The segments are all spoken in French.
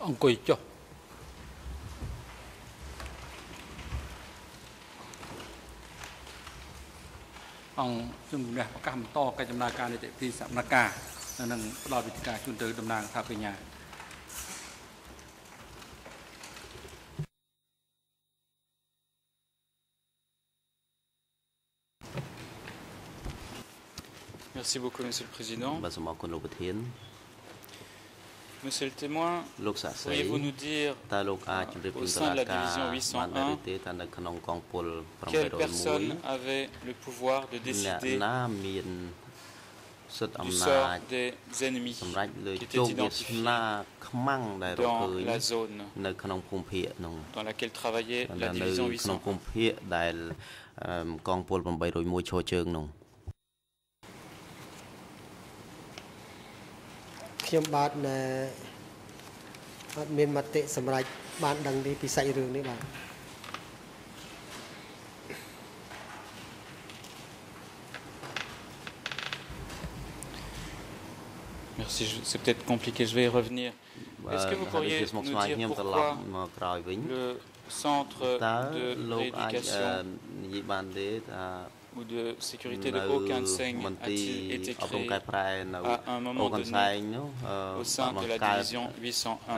អង្គុយចុះអង្គជំនះប្រកាសបន្តកិច្ចដំណើរការនីតិវិធីសម្ដែងការនិងផ្ដល់វិធីការជូនទៅតំណាងថាបញ្ញា Merci beaucoup, Monsieur le Président. Monsieur le témoin, pourriez-vous nous dire, au sein de la division 801, quelle personne avait le pouvoir de décider du sort des ennemis qui étaient identifiés dans la zone dans laquelle travaillait la division 801? ខ្ញុំបាទណែអត់មានមតិសម្រាប់បានដឹងពីពិសេសរឿងនេះបាទ Merci, c'est peut-être compliqué, je vais y revenir. Est-ce que vous pourriez nous dire pourquoi le centre de rééducation ou de sécurité de Aucun-Seng a-t-il été créé à un moment donné au sein de la division 801?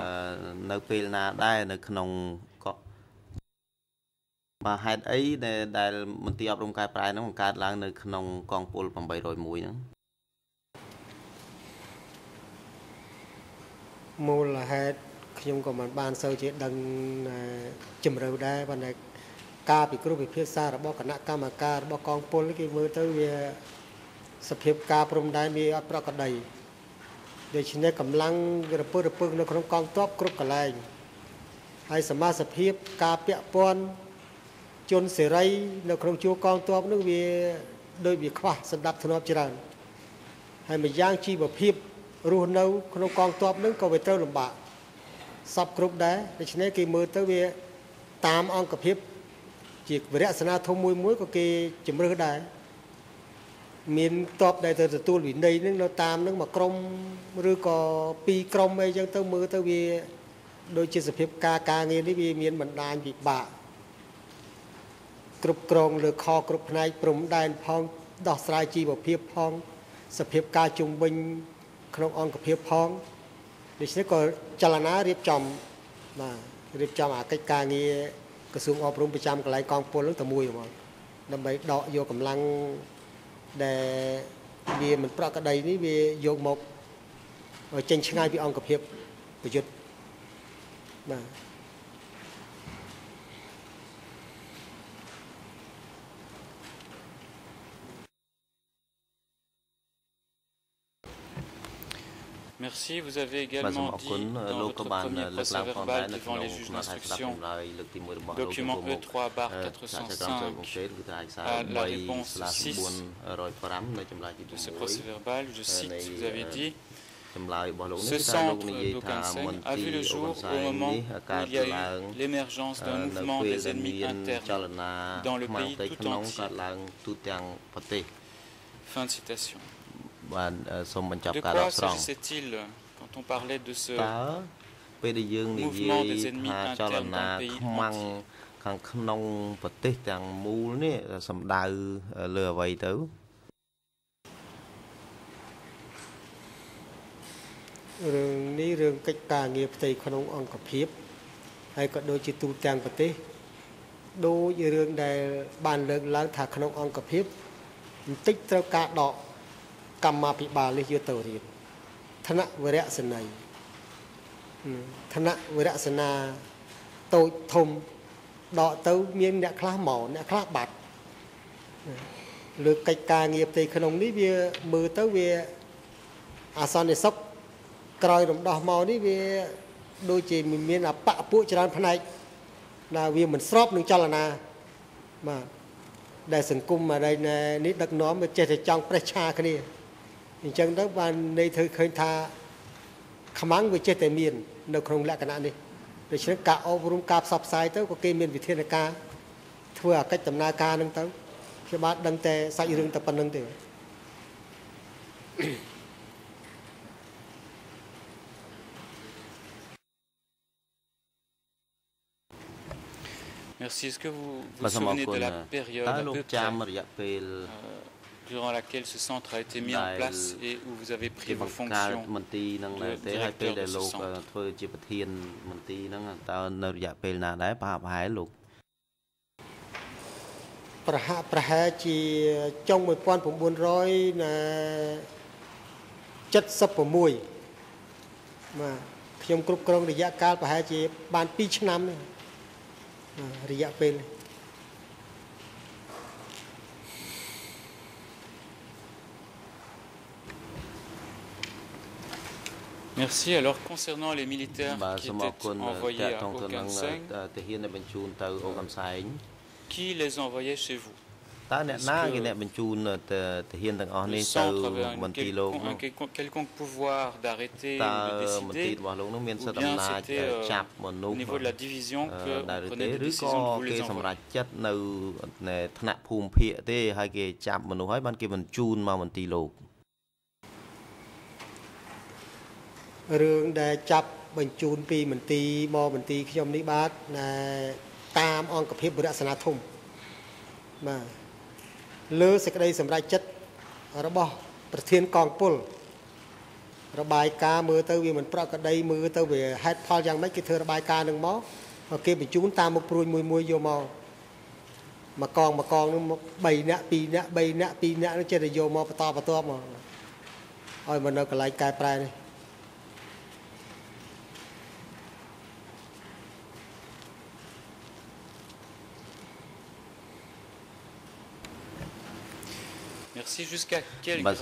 Mùa hèខ្ញុំក៏មិនបានសូវជាដឹងជំរឿដែរប៉ុន្តែការពិគ្រោះវិភាសារបស់គណៈកម្មការរបស់កងពលគេមើលទៅវាសភាពការព្រំដែនវាអត់ប្រក្រតីដូច្នេះកម្លាំងរពើនៅក្នុងកងទ័ពគ្រប់កន្លែងហើយសមាជិកភាពការពាក់ព័ន្ធជនសេរីនៅក្នុងជួរកងទ័ពនោះវាដូចវាខ្វះសន្តិភាពច្រើនហើយម្យ៉ាងជីវភាពរស់នៅក្នុងកងទ័ពនឹងក៏វាត្រូវលំបាកសពគ្រប់ដែរដូច្នេះគេមើលទៅវាតាមអង្គភាពជាវិរៈសេនាធំមួយក៏គេជំរឿដែរមានតបដែលទៅទទួលវិន័យនឹងនៅតាមនឹងមួយក្រុមឬក៏ពីរក្រុមអីចឹងទៅមើលទៅវាដូចជាសភាពការងារនេះវាមានបណ្ដាញពិបាកគ្រប់គ្រងលើខគ្រប់ផ្នែកព្រំដែនផងដោះស្រាយជីវភាពផងសភាពការជំវិញ ក្នុងអង្គភាពផងដូច្នេះក៏ចលនារៀបចំបាទរៀបចំអាកិច្ចការងារក្រសួងអប់រំប្រចាំកន្លែងកងពលនឹងតែមួយហ្មងដើម្បីដកយកកម្លាំងដែលវាមិនប្រក្រតីនេះវាយកមកចេញឆ្ងាយពីអង្គភាពប្រយុទ្ធបាទ Merci. Vous avez également dit dans votre premier procès-verbal devant les juges d'instruction, document E3/405, à la réponse 6 de ce procès-verbal, je cite, vous avez dit ce centre d'Aucun-Seng a vu le jour au moment où il y a eu l'émergence d'un mouvement des ennemis internes dans le pays tout entier. Fin de citation. De quoi s'agissait-il quand on parlait de ce mouvement des ennemis internes dans le pays entier? រឿងនេះរឿងកិច្ចការងារផ្ទៃក្នុងអង្គភាពហើយក៏ដូចជាទូទាំងប្រទេសដូចរឿងដែលបានលើកឡើងថាក្នុងអង្គភាពបន្តិចត្រូវការដក កម្មាភិបាលនេះយកទៅរៀនឋានៈវរៈសេនីយ៍ឋានៈវរៈសេនាតូចធំដកទៅមានអ្នកខ្លះមកអ្នកខ្លះបាត់លើកិច្ចការងារផ្ទៃក្នុងនេះវាមើលទៅវាអាសន្នសុខក្រោយរំដោះមកនេះវាដូចជាមានអបពួកច្រើនផ្នែកណាវាមិនស្របនឹងចលនាបាទដែលសង្គមមកនេះដឹកនាំវាចេះតែចង់ប្រេះឆាគ្នា អញ្ចឹងទៅបានន័យធ្វើឃើញថាខ្មាំងវាចេះតែមាននៅក្នុងលក្ខណៈនេះដូច្នេះការអប់រំការផ្សព្វផ្សាយទៅក៏គេមានវិធានការធ្វើអាកិច្ចដំណើរការនឹងទៅខ្ញុំបាទដឹងតែសាច់រឿងតែប៉ុណ្្នឹងទេ Merci. Merci. Est-ce que vous vous souvenez de la période à peu près durant laquelle ce centre a été mis en place et où vous avez pris vos fonctions de directeur de ce centre? ប្រហែលជាចុង1976បាទខ្ញុំគ្រប់គ្រងរយៈកាលប្រហែលជាបាន2ឆ្នាំរយៈពេល Merci. Alors, concernant les militaires qui étaient envoyés à Okansen, qui les envoyait chez vous? Le centre avait un quelconque pouvoir d'arrêter ou de décider, ou bien c'était au niveau de la division qu'on prenait des décisions de vous les envoyer? រឿងដែលចាប់បញ្ជូនពីមន្ទីរមកមន្ទីរខ្ញុំនេះបាទតាមអង្គភាពបុរសនាធំបាទលើសេចក្តីសម្រេចចិត្តរបស់ប្រធានកងពលរបាយការណ៍មើលទៅវាមិនប្រក្រតីមើលទៅវាហេតុផលយ៉ាងម៉េចគេធ្វើរបាយការណ៍នឹងមកគេបញ្ជូនតាមមុខព្រួយមួយយកមកកងនោះ3នាក់2នាក់3នាក់2នាក់នោះចេះតែយកមកបន្តមកឲ្យមកនៅកន្លែងកែប្រែនេះ Merci. Jusqu'à quel grade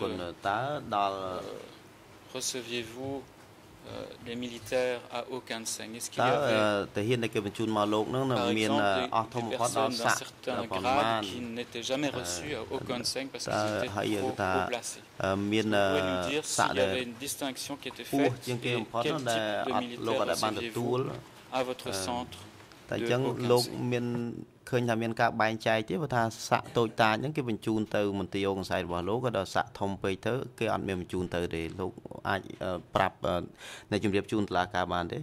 receviez-vous les militaires à Okansen? Est-ce qu'il y avait, par exemple, des personnes d'un certain grade qui n'étaient jamais reçues à Okansen parce qu'ils étaient trop haut placés? Vous pouvez nous dire s'il y avait une distinction qui était faite et quel type de militaires receviez-vous à votre centre de Okansen? ឃើញថាមានការបែងចែកទេព្រោះថាសាក់តូចតាចហ្នឹងគេបញ្ជូនទៅមន្ទីរអូកំសែរបស់លោកក៏ដល់សាក់ធំពេកទៅគេអត់មានបញ្ជូនទៅទេលោកអាចប្រាប់នៅជំរាបជូនតុលាការបានទេ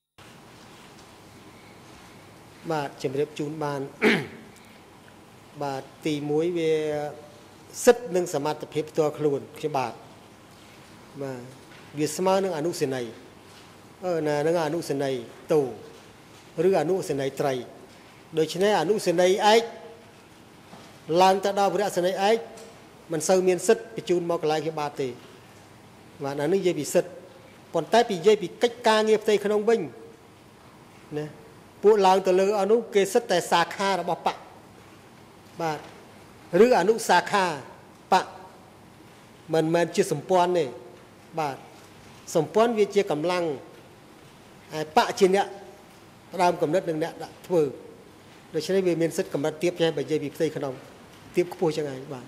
បាទជំរាបជូនបានបាទទី1វាសិទ្ធិនិងសមត្ថភាពផ្ទាល់ខ្លួនខ្ញុំបាទវាស្មើនឹងអនុសេនីយ៍នឹងអនុសេនីយ៍តូឬអនុសេនីយ៍ត្រី ដូច្នេះអនុសេនីយ៍ឯកឡើងទៅដល់វរៈសេនីយ៍ឯកមិនសូវមានសិទ្ធិបញ្ជូនមកកន្លែងគេបាទទេបាទអានេះនិយាយពីសិទ្ធិប៉ុន្តែពីនិយាយពីកិច្ចការងារផ្ទៃក្នុងវិញណាពួកឡើងទៅលើអនុគេសិទ្ធិតែសាខារបស់បកបាទឬអនុសាខាបកមិនមែនជាសម្ព័ន្ធទេបាទសម្ព័ន្ធវាជាកម្លាំងហើយបកជាអ្នកផ្ដើមកំណត់នឹងអ្នកដាក់ធ្វើ ដូច្នេះវាមានសិទ្ធិកម្រិតទាបចេះបើនិយាយពីផ្ទៃក្នុងទាបខ្ពស់ចឹងហើយបាទ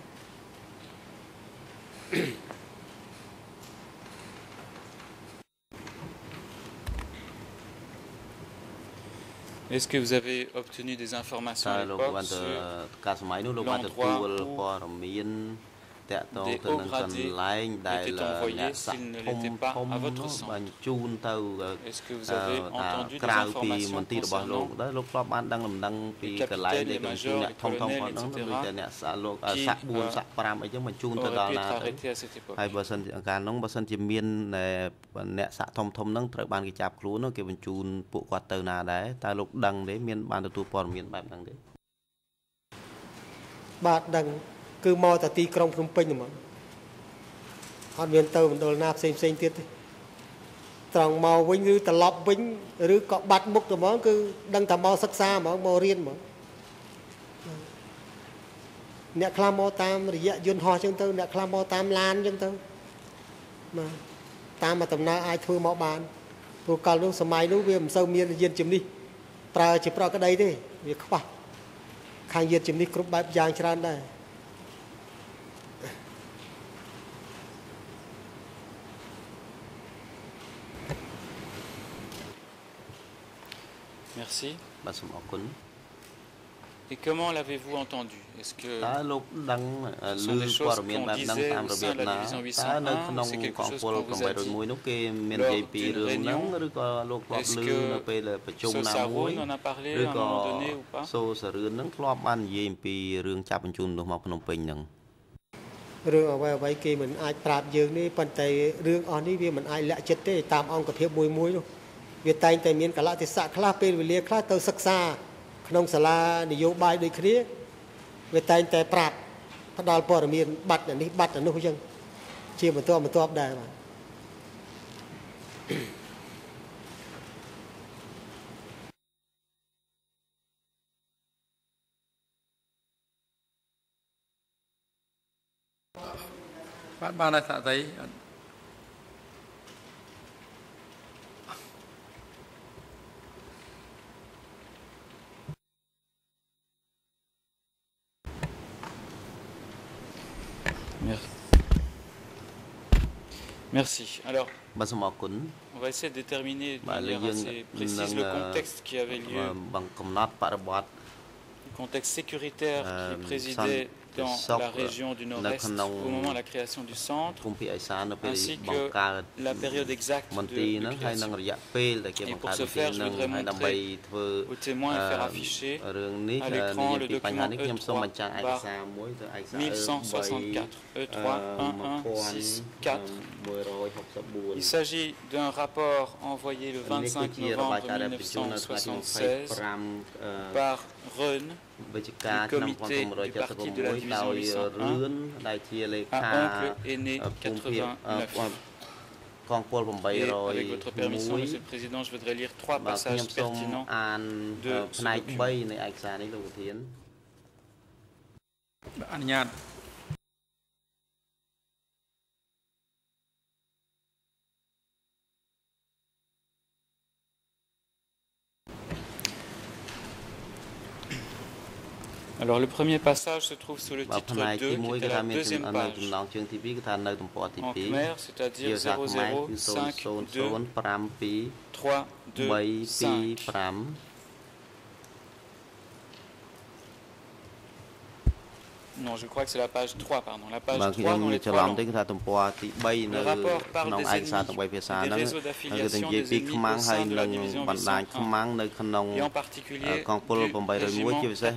Est-ce que vous avez obtenu des informations à l'époque sur l'endroit où des hauts gradés étaient envoyés s'ils ne l'étaient pas à votre centre? Est-ce que vous avez entendu des informations concernant les capitaines, les majors, les colonels, etc. qui auraient pu être arrêtés à cette époque? ហើយបើសិនកាលនោះបើសិនជាមានអ្នកសាក់ធំហ្នឹងត្រូវបានគេចាប់ខ្លួនគេបញ្ជូនពួកគាត់ទៅណាដែរតើលោកដឹងទេមានបានទទួលព័ត៌មានបែបហ្នឹងទេបាទដឹង គឺមកតែទីក្រុងភ្នំពេញហ្មងអត់មានទៅមណ្ឌលណាផ្សេងទៀតទេត្រង់មកវិញឬត្រឡប់វិញឬក៏បាត់មុខទៅហ្មងគឺដឹងតែមកសិក្សាហ្មងមករៀនហ្មងអ្នកខ្លះមកតាមរយៈយន្តហោះចឹងទៅអ្នកខ្លះមកតាមឡានចឹងទៅបាទតាមមកដំណើរអាចធ្វើមកបានព្រោះកាលនោះសម័យនោះវាមិនសូវមានយានជំនិះប្រើជាប្រក្តីទេវាខ្វះខាងយានជំនិះគ្រប់បែបយ៉ាងច្រើនដែរ Merci. Et comment l'avez-vous entendu? Est-ce que ce sont des choses qu'on disait au sein de la division 801 ou c'est quelque chose qu'on vous a dit lors d'une réunion? Est-ce que Sosaroun en a parlé à un moment donné ou pas? រឿងអ្វីៗគេមិនអាចប្រាប់យើងនេះប៉ុន្តែរឿងអស់នេះវាមិនអាចលាក់ចិត្តទេតាមអង្គភាពមួយនោះវាតែងតែមានកលៈទេសៈខ្លះពេលវេលាខ្លះទៅសិក្សាក្នុងសាលានយោបាយដូចគ្នាវាតែងតែប្រាប់ផ្ដល់ព័ត៌មានបាត់នេះបាត់នោះអញ្ចឹងជាបន្តដែរបាទបានតែស្អី Merci. Alors, on va essayer de déterminer de manière assez précise le contexte qui avait lieu, le contexte sécuritaire qui présidait dans la région du Nord-Est au moment de la création du centre, ainsi que la période exacte de création. Et pour ce faire, je voudrais montrer aux témoins et faire afficher à l'écran le document E3 par 1164, E3 1164. Il s'agit d'un rapport envoyé le 25 novembre 1976 par Reun, du comité du parti de la division 801, à oncle aîné 89. Et avec votre permission, Monsieur le Président, je voudrais lire 3 passages pertinents de ce document. អនុញ្ញាត Alors le premier passage se trouve sous le titre 2, qui était la deuxième page. En Khmer, c'est-à-dire 0052323235. Non, je crois que c'est la page 3, pardon. La page 3 dans les 3 langues. Le rapport parle des ennemis, des réseaux d'affiliation des ennemis au sein de la division 801, et en particulier du régiment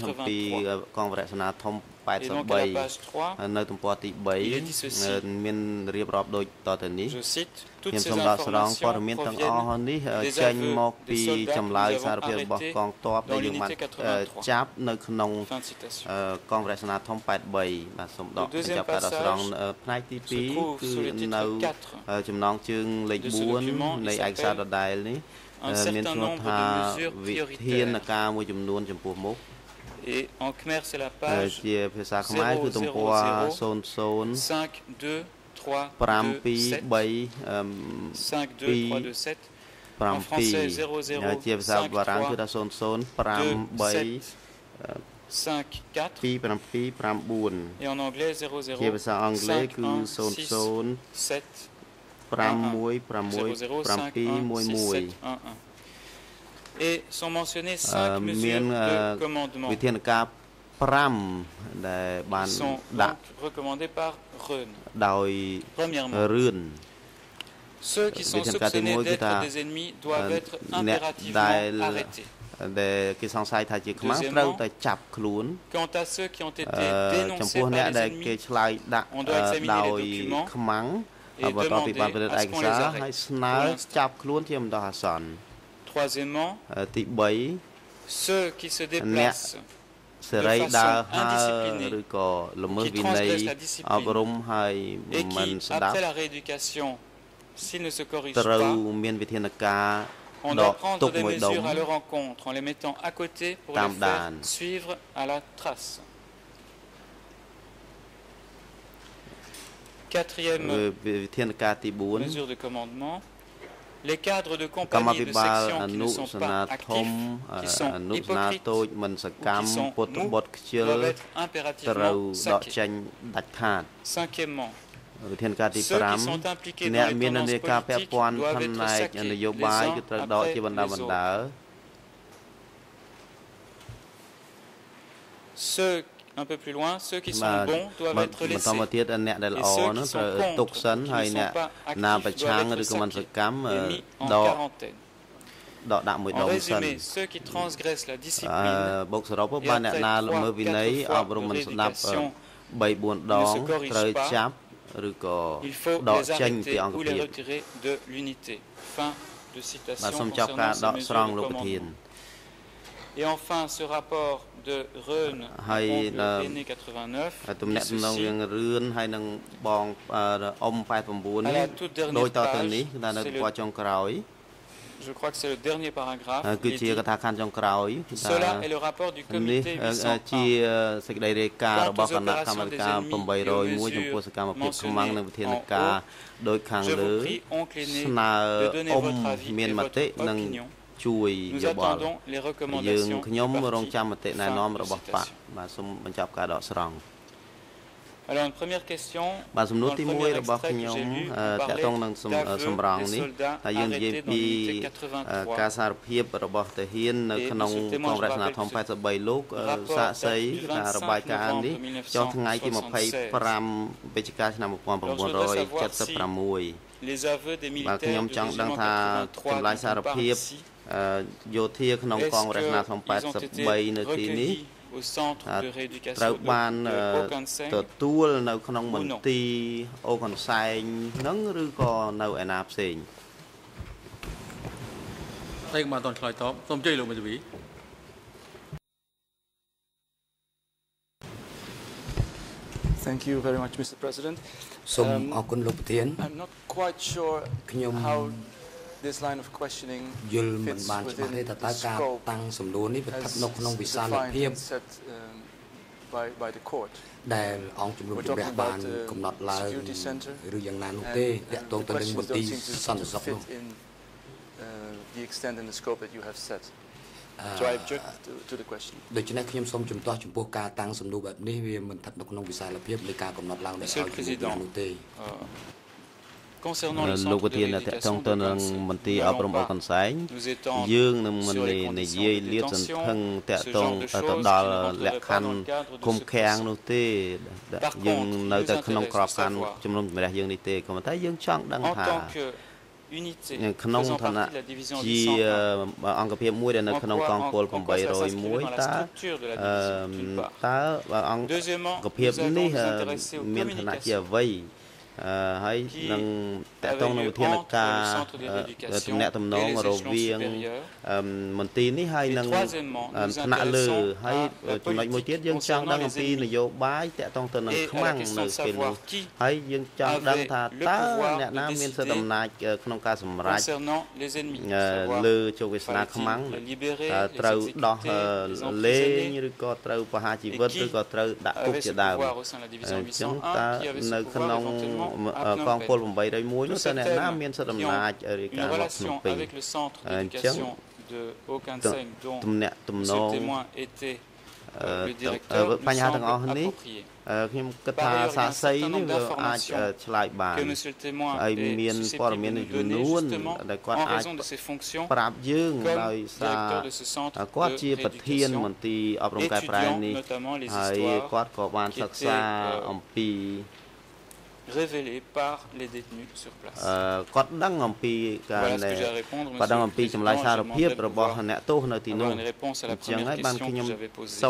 83. Et donc à la page 3, il est dit ceci, je cite, toutes ces informations proviennent des aveux des soldats que nous avons arrêtés dans l'unité 83. Fin de citation. Le deuxième passage se trouve sous le titre 4 de ce document, il s'appelle un certain nombre de mesures prioritaires. Et en Khmer, c'est la page 000 52327. 52327. En français, 00532754. Et en anglais, 00516711. Et sont mentionnées 5 mesures de commandement qui sont donc recommandées par Reun. Premièrement, ceux qui sont soupçonnés d'être des ennemis doivent être impérativement arrêtés. Deuxièmement, quant à ceux qui ont été dénoncés par les ennemis, on doit examiner les documents et demander à ce qu'on les arrête. Troisièmement, ceux qui se déplacent de façon indisciplinée, qui transgressent la discipline et qui, après la rééducation, s'ils ne se corrigent pas, on doit prendre des mesures à leur encontre en les mettant à côté pour les faire suivre à la trace. Quatrième mesure de commandement, les cadres de compagnie et de section qui ne sont pas actifs, qui sont hypocrites ou qui sont mous, doivent être impérativement saqués. Cinquièmement, ceux qui sont impliqués dans les tendances politiques doivent être saqués les uns après les autres. ceux un peu plus loin, ceux qui sont bons doivent être laissés. Et ceux qui sont contre, qui ne sont pas actifs, doivent être saqués et mis en quarantaine. En résumé, ceux qui transgressent la discipline et après 3-4 fois de rééducation ne se corrigent pas, il faut les arrêter ou les retirer de l'unité. Fin de citation concernant ces mesures de commandement. Et enfin, ce rapport de Reun Aîné 89 dit ceci. À la toute dernière page, je crois que c'est le dernier paragraphe, il dit, cela est le rapport du comité 801 quant aux opérations des ennemis et aux mesures mentionnées en haut. Je vous prie, oncle Aîné, de donner votre avis et votre opinion. Nous attendons les recommandations du parti. Alors, une première question. Dans le premier extrait que j'ai lu, on parlait d'aveux des soldats arrêtés dans l'unité 83. Et ce témoin rappelle que ce rapport date du 25 novembre 1976. Alors, je voudrais savoir si les aveux des militaires du régiment 83 dont on parle ici, est-ce qu'ils ont été recueillis au centre de rééducation de Okanseng ou non? Thank you very much, Mr. President. I'm not quite sure how this line of questioning fits within the scope as defined and set by the court. We're talking about the security center, and the questions don't seem to fit in the extent and the scope that you have set. So I object to the question. Monsieur le Président, concernant le centre de rééducation de Okanseng, nous étant sur les conditions de détention, ce genre de choses qui ne rentreraient pas dans le cadre de ce procès. Par contre, il nous intéresse de savoir, en tant qu'unité faisant partie de la division 801, en quoi ça s'inscrivait dans la structure de la division, d'une part. Deuxièmement, nous allons nous intéresser aux communications qui avaient lieu entre le centre de rééducation et les échelons supérieurs. Et troisièmement, nous intéressons à la politique concernant les ennemis et à la question de savoir qui avait le pouvoir de décider concernant les ennemis, savoir fallait-il les libérer, les exécuter, les emprisonner, et qui avait ce pouvoir au sein de la division 801, qui avait ce pouvoir éventuellement. Tous ces thèmes qui ont une relation avec le centre d'éducation de Okanseng dont ce témoin était le directeur nous semble approprié. Par ailleurs, il y a un certain nombre d'informations que monsieur le témoin est susceptible de nous donner justement en raison de ses fonctions comme directeur de ce centre de rééducation, étudiant notamment les histoires qui étaient révélé par les détenus sur place. Voilà ce que j'ai à répondre, monsieur le Président. Je demande d'avoir une réponse à la première question que j'avais posée.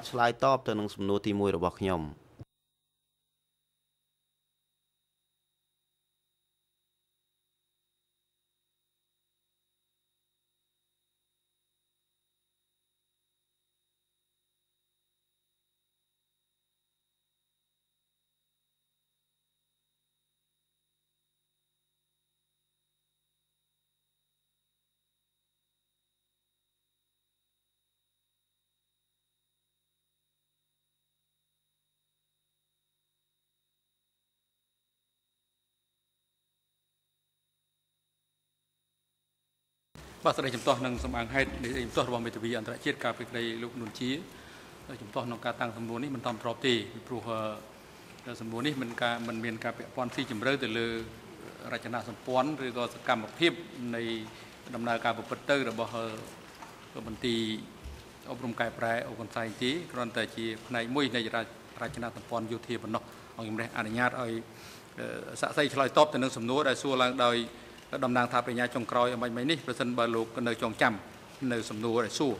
បាទស្ដីចំទាស់នឹងសម្អាងហេតុនៃចំទាស់របស់មេធាវីអន្តរជាតិការពីក្តីលោកនួនជាចំទាស់ក្នុងការតាំងសំណួរនេះមិនតំប្របទេព្រោះសំណួរនេះមិនមានការពាក់ព័ន្ធស៊ីជម្រៅទៅលើរចនាសម្ព័ន្ធឬក៏សកម្មភាពនៃដំណើរការប្រព្រឹត្តទៅរបស់មន្ទីរអប់រំកែប្រែអូកនសៃទីគ្រាន់តែជាផ្នែកមួយនៃរចនាសម្ព័ន្ធយោធាប៉ុណ្ណោះអង្គជំរះអនុញ្ញាតឲ្យសាក់សីឆ្លើយតបទៅនឹងសំណួរដែលសួរឡើងដោយតំណាងថាបញ្ញាចុងក្រោយអំបញ្ញនេះប្រសិនបើលោកនៅចងចាំនៅសំណួរដែលសួរ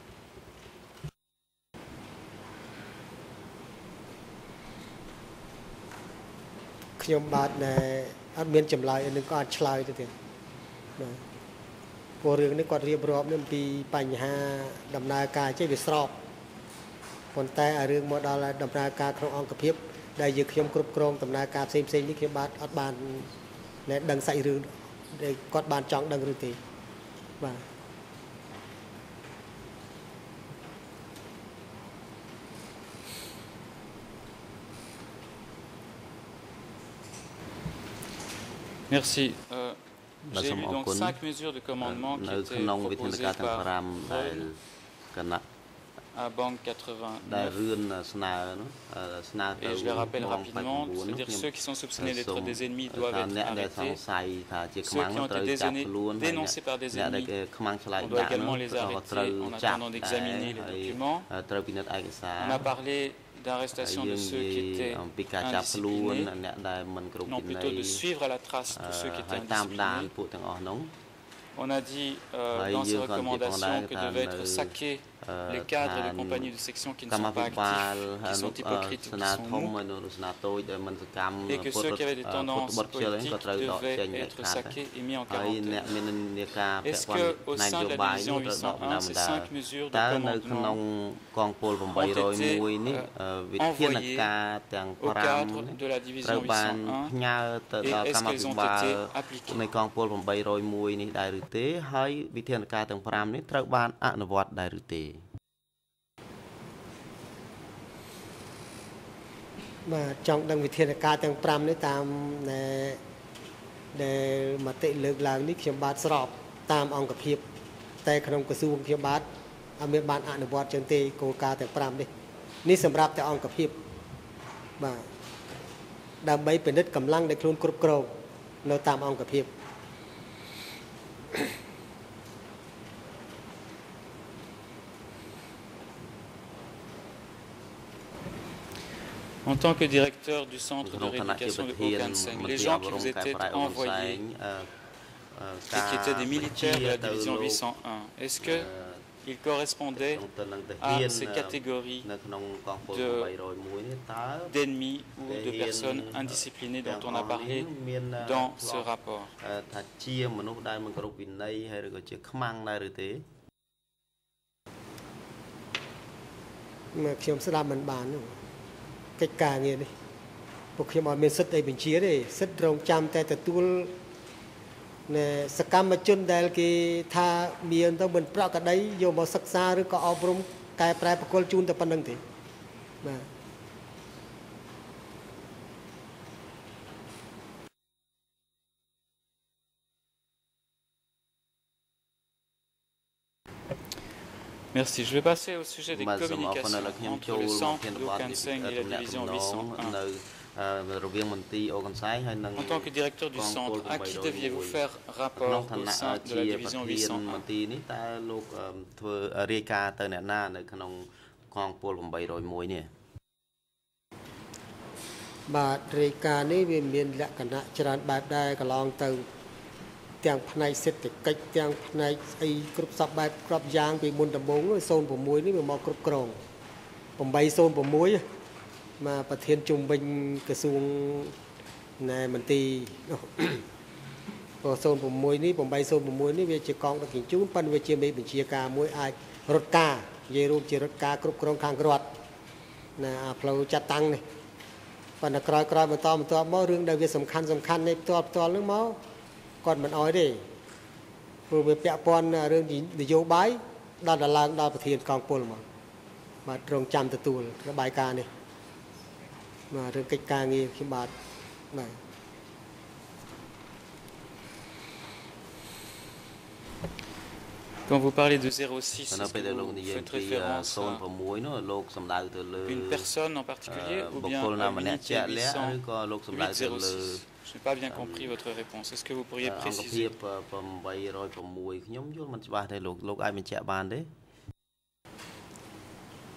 ខ្ញុំបាទអត់មានចម្លើយនឹងក៏អាចឆ្លើយទៅទៀតបាទព្រោះរឿងនេះគាត់រៀបរាប់នេះពីបញ្ហាដំណើរការចេះវាស្របប៉ុន្តែអារឿងមកដល់ដំណើរការក្នុងអង្គភាពដែលយើងខ្ញុំគ្រប់គ្រងដំណើរការផ្សេងនេះខ្ញុំបាទអត់បានដឹងសាច់រឿងដែលគាត់បានចង់ដឹងឬទេបាទ Merci. J'ai lu donc 5 mesures de commandement qui étaient proposées par à Banque 89. Et je les rappelle rapidement, c'est-à-dire ceux qui sont soupçonnés d'être des ennemis doivent être arrêtés. Ceux qui ont été dénoncés par des ennemis, on doit également les arrêter en attendant d'examiner les documents. On a parlé d'arrestation de ceux qui étaient indisciplinés, non plutôt de suivre à la trace de ceux qui étaient indisciplinés. On a dit dans ces recommandations que devaient être saqués les cadres de compagnies de section qui ne sont pas actifs, qui sont hypocrites, qui sont mous, et que ceux qui avaient des tendances politiques devaient être saqués et mis en quarantaine. Est-ce qu'au sein de la division 801, ces 5 mesures de commandement ont été envoyées au cadre de la division 801 et est-ce qu'elles ont été appliquées? បាទចង់ដឹងវិធានការទាំង 5 នេះតាមដែលមតិលើកឡើងនេះខ្ញុំបាទស្របតាមអង្គភាពតែក្នុងក្រសួងខ្ញុំបាទអត់មានបានអនុវត្តចឹងទេគោលការណ៍ទាំង 5 នេះនេះសម្រាប់តែអង្គភាពបាទដើម្បីពិនិត្យកម្លាំងដែលខ្លួនគ្រប់គ្រងនៅតាមអង្គភាព En tant que directeur du centre de rééducation de Haut-Kanseng, les gens qui vous étaient envoyés et qui étaient des militaires de la division 801, est-ce qu'ils correspondaient à ces catégories d'ennemis ou de personnes indisciplinées dont on a parlé dans ce rapport? Cách cả nghe đi, bộ khi mà mình xuất đây bình chia đấy, xuất rong chăm tại từ tuôn nè, sắc mà chôn đây cái tha miền tao mình prao cả đấy, vô mà sắc xa rồi có áo bông cái prai bạc col chun tại pan đằng thế, mà Merci. Je vais passer au sujet des communications entre le centre de Haut-Kanseng et la division 801. En tant que directeur du centre, à qui deviez-vous faire rapport au sein de la division 801? Bà rê ca này về miền lạ cả nạ cho nên bà đây cả lòng từ tiếng này sẽ được cách tiếng này ai cướp sập bài cướp giang bị môn đầm bóng rồi xôn của muối này mà mò cướp còng,ผมbay xôn của muối màประเทศจุ่มเป็นกระทรวงในมันตีพอโซนผมมวยนี่ผมใบโซนผมมวยนี่เวชกองตะกิ่งจุ้งปันเวชเมย์เป็นเชียกามวยไอรถกาเยรูปเจรถกากรุบกรองทางกรอดนะพเราจัดตั้งนี่ปันกรอยกรอยมาต่อมาเรื่องใดเวสำคัญในตัวเรื่องเมาก่อนมันอ้อยดิเพื่อไปเปะปอนเรื่องดิโยบายดาวดาลางดาวประเทศกองปนมาตรงจำตัวระบายการนี่มาเรื่องกิจการงี้ขี้บาดไหน Quand vous parlez de 06, est-ce que vous faites référence à une personne en particulier ou bien à l'unité 806? Je n'ai pas bien compris votre réponse. Est-ce que vous pourriez préciser?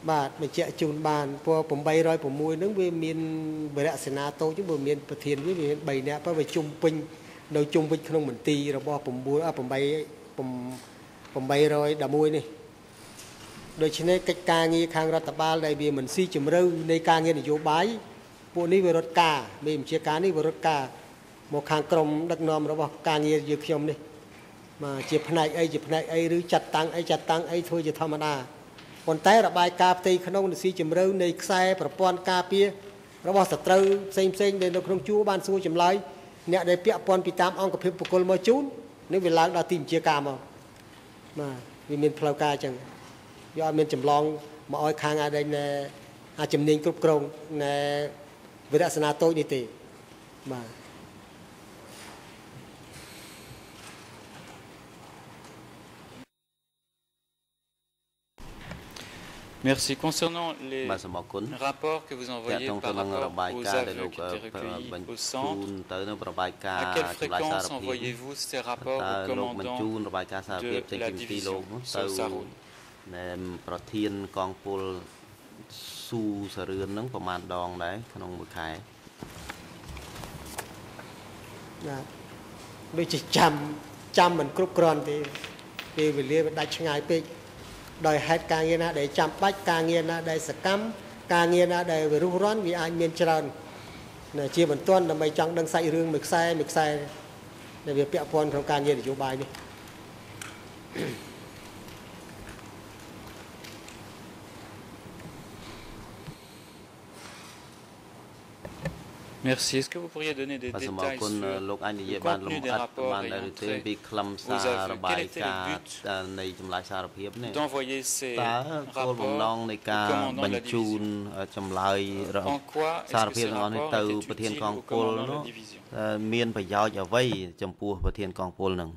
បាទបញ្ជាក់ជូនបានព្រោះ806ហ្នឹងវាមានវរៈសេនាតូចវាមានប្រធានវាមាន3នាក់បើវាជុំពេញនៅជុំវិញក្នុងមន្ទីររបស់811នេះដូច្នេះកិច្ចការងារខាងរដ្ឋបាលដែលវាមិនស៊ីជម្រៅនៃការងារនយោបាយពួកនេះវារត់ការមេបញ្ជាការនេះវារត់ការមកខាងក្រមដឹកនាំរបស់ការងារយើងខ្ញុំនេះមកជាផ្នែកអីជាផ្នែកអីឬចាត់តាំងអីធ្វើជាធម្មតាប៉ុន្តែរបាយការណ៍ផ្ទៃក្នុងនស៊ីជម្រៅនៃខ្សែប្រព័ន្ធការពាររបស់សត្រូវផ្សេងដែលនៅក្នុងជួរបានសួរចម្លើយអ្នកដែលពាក់ព័ន្ធពីតាមអង្គភាពបុគ្គលមកជូននេះវាឡើងដល់ទីបញ្ជាការមកបាទវាមានផ្លូវការអញ្ចឹងវាអត់មានចម្លងមកឲ្យខាងអាជំនាញគ្រប់គ្រងនៃវិរៈសេនាតូចនេះទេបាទ Merci. Concernant les rapports que vous envoyez par rapport aux aveux qui étaient recueillis au centre, à quelle fréquence envoyez-vous ces rapports au commandant de la division Saosaroun? ប្រធានកងពលស៊ូសរឿនហ្នឹងប្រមាណដងដែរក្នុងមួយខែដូចជាចាំមិនគ្រប់គ្រាន់ទេពេលវេលាវាដាច់ឆ្ងាយពេកដោយហេតុការងារណាដែលចាំបាច់ការងារណាដែលសកម្មការងារណាដែលវារុះរាន់វាអាចមានច្រើនជាបន្ទាន់ដើម្បីចង់ដឹងសាច់រឿងមួយខ្សែដែលវាពាក់ព័ន្ធក្នុងការងារនយោបាយនេះ Merci. Est-ce que vous pourriez donner des détails sur le contenu des rapports ayant trait aux aveux? Quel était le but d'envoyer ces rapports au commandant de la division? En quoi est-ce que ces rapports étaient utiles au commandant de la division? មានប្រយោជន៍អ្វីចំពោះប្រធានកងពលនឹង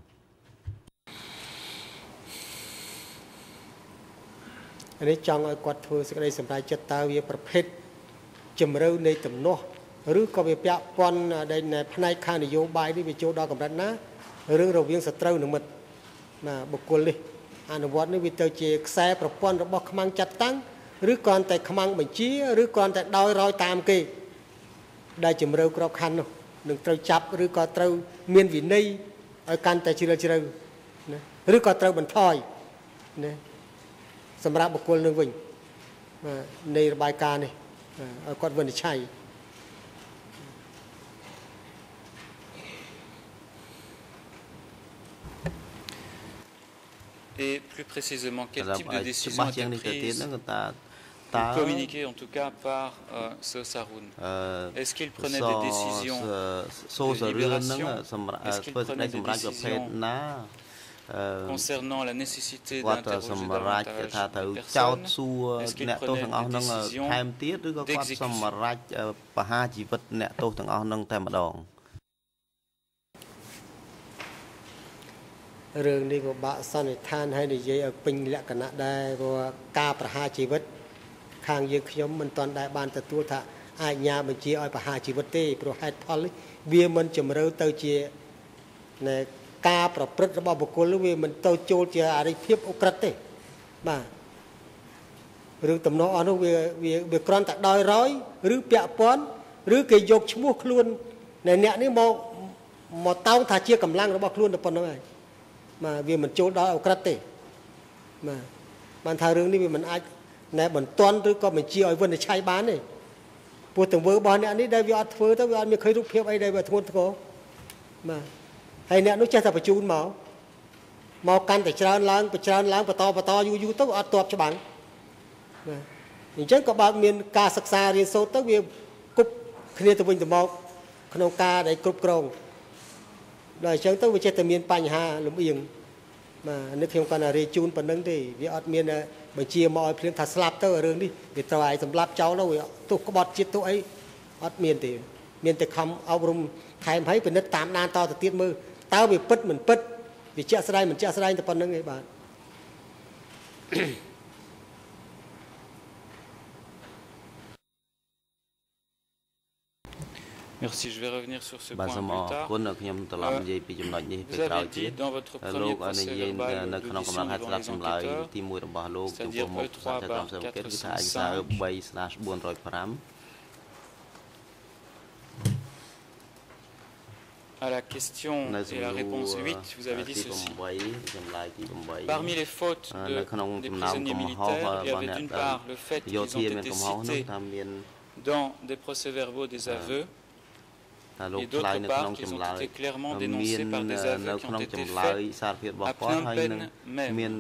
នេះចង់ឲ្យគាត់ធ្វើសេចក្តីសម្រេចចិត្តតើវាប្រភេទជំរឿនៃទំនាស់ ឬក៏វាពាក់ព័ន្ធដែលផ្នែកខាងនយោបាយនេះវាចូលដល់កម្រិតណារឿងរវាងសត្រូវនឹងមិត្តណាបុគ្គលនេះអនុវត្តនេះវាទៅជាខ្សែប្រព័ន្ធរបស់ខ្មាំងចាត់តាំងឬគ្រាន់តែខ្មាំងបញ្ជាឬគ្រាន់តែដោយរយតាមគេដែលជំរឿក្របខ័ណ្ឌនោះនឹងត្រូវចាប់ឬក៏ត្រូវមានវិន័យឲ្យកាន់តែជ្រាលជ្រៅណាឬក៏ត្រូវបន្ថយណាសម្រាប់បុគ្គលនឹងវិញនៃរបាយការណ៍នេះឲ្យគាត់វិនិច្ឆ័យ Et plus précisément, quel type de décision a été prise ou communiquée en tout cas par Saosaroun? Est-ce qu'il prenait des décisions de libération? Est-ce qu'il prenait des décisions concernant la nécessité d'interroger davantage de personnes? Est-ce qu'il prenait des décisions d'exécution? រឿងនេះក៏បាក់សន្និដ្ឋានឲ្យនិយាយឲ្យពេញលក្ខណៈដែរព្រោះការប្រហារជីវិតខាងយើងខ្ញុំមិនទាន់ដែរបានទទួលថាអាជ្ញាបញ្ជាឲ្យប្រហារជីវិតទេព្រោះហេតុផលវាមិនជំរឿទៅជាការប្រព្រឹត្តរបស់បុគ្គលវាមិនទៅចូលជាអរិយភាពអក្រិតទេបាទរឿងតំណអស់នោះវាគ្រាន់តែដោយរយឬពាក់ព័ន្ធឬគេយកឈ្មោះខ្លួនអ្នកនេះមកតោងថាជាកម្លាំងរបស់ខ្លួនតែប៉ុណ្្នឹងហើយ mà vì mình chỗ đó ở cấtទេ mà bạn thảoរឿងនេះវាមិនអាចណែបន្ទាន់ឬក៏បញ្ជាឲ្យវិនិច្ឆ័យបានទេព្រោះទង្វើរបស់អ្នកនេះដែលវាអត់ធ្វើទៅវាអត់មានឃើញរូបភាពអីដែលវាធ្ងន់ធ្ងរបាទហើយអ្នកនោះចេះតែបញ្ជូនមកកាន់តែច្រើនឡើងបន្តយូរទៅអត់តបច្បាំងបាទអញ្ចឹងក៏បើមានការសិក្សារៀនសូត្រទៅវាគប់គ្នាទៅវិញទៅមកក្នុងការដែលគ្រប់គ្រង ដល់អញ្ចឹងទៅវាចេះតែមានបញ្ហាលំអៀងបាទនេះខ្ញុំគាត់រៀបជូនប៉ុណ្្នឹងទេវាអត់មានបញ្ជាមកឲ្យភ្លាមថាស្លាប់ទៅរឿងនេះវាត្រូវឲ្យសម្លាប់ចោលទៅទុះក្បត់ជាតិទុះអីអត់មានទេមានតែខំអប់រំថែមឲ្យពិនិត្យតាមដានតទៅទៀតមើលតើវាពិតមិនពិតវាជាក់ស្ដែងមិនជាក់ស្ដែងតែប៉ុណ្្នឹងឯងបាទ Merci. Merci, je vais revenir sur ce point plus tard. Vous avez dit dans votre premier procès-verbal d'audition devant les enquêteurs, c'est-à-dire E3/405, à la question et la réponse 8, vous avez dit ceci. Parmi les fautes des prisonniers militaires, il y avait d'une part le fait qu'ils ont été cités dans des procès-verbaux des aveux, et d'autre part qu'ils ont été clairement dénoncés par des aveux qui ont été faits à Phnom Penh même.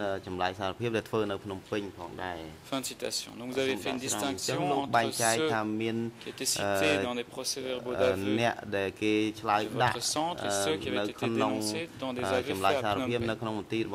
Fin de citation. Donc vous avez fait une distinction entre ceux qui étaient cités dans des procès-verbaux d'aveux de votre centre et ceux qui avaient été dénoncés dans des aveux faits à Phnom Penh. Pouvez-vous nous dire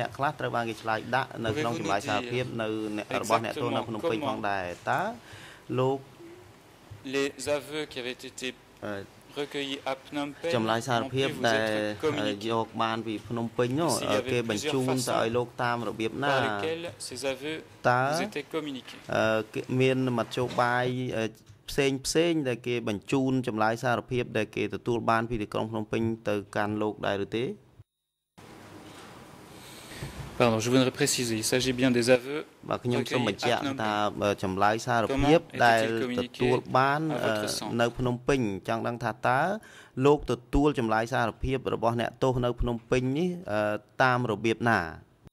exactement comment les aveux qui avaient été recueillis à Phnom Penh ont pu vous être communiqués? S'il y avait plusieurs façons par lesquelles ces aveux vous étaient communiqués. ផ្សេងដែលគេបញ្ជូនចម្លើយសារភាពដែលគេទទួលបានពីទីក្រុងភ្នំពេញទៅកាន់លោកដែរឬទេ Pardon, je voudrais préciser, il s'agit bien des aveux recueillis à Phnom Penh. Comment étaient-ils communiqués à votre centre?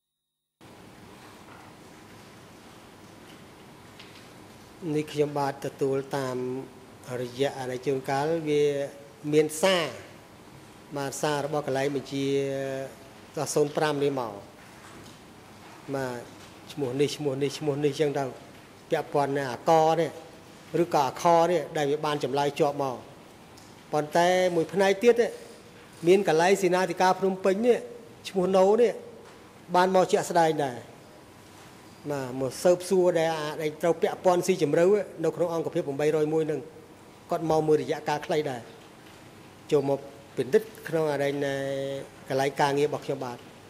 នេះខ្ញុំបាទទទួលតាមរយៈអាជនកាលវាមានសារបាទសាររបស់កន្លែងបញ្ជា05នេះមកបាទឈ្មោះនេះឈ្មោះនេះឈ្មោះនេះចឹងទៅពាក់ព័ន្ធនឹងអាកនេះឬក៏អាខនេះដែលវាបានចម្លើយជាប់មកប៉ុន្តែមួយផ្នែកទៀតមានកន្លែងសេនាធិការភ្នំពេញនេះឈ្មោះណូនេះបានមកជាក់ស្ដែងដែរបាទមកស៊ើបសួរដែលត្រូវពាក់ព័ន្ធស៊ីជម្រៅនៅក្នុងអង្គភាព801នឹងគាត់មកមួយរយៈកាលខ្លីដែរចូលមកពិនិត្យក្នុងអរិញកន្លែងការងាររបស់ខ្ញុំបាទ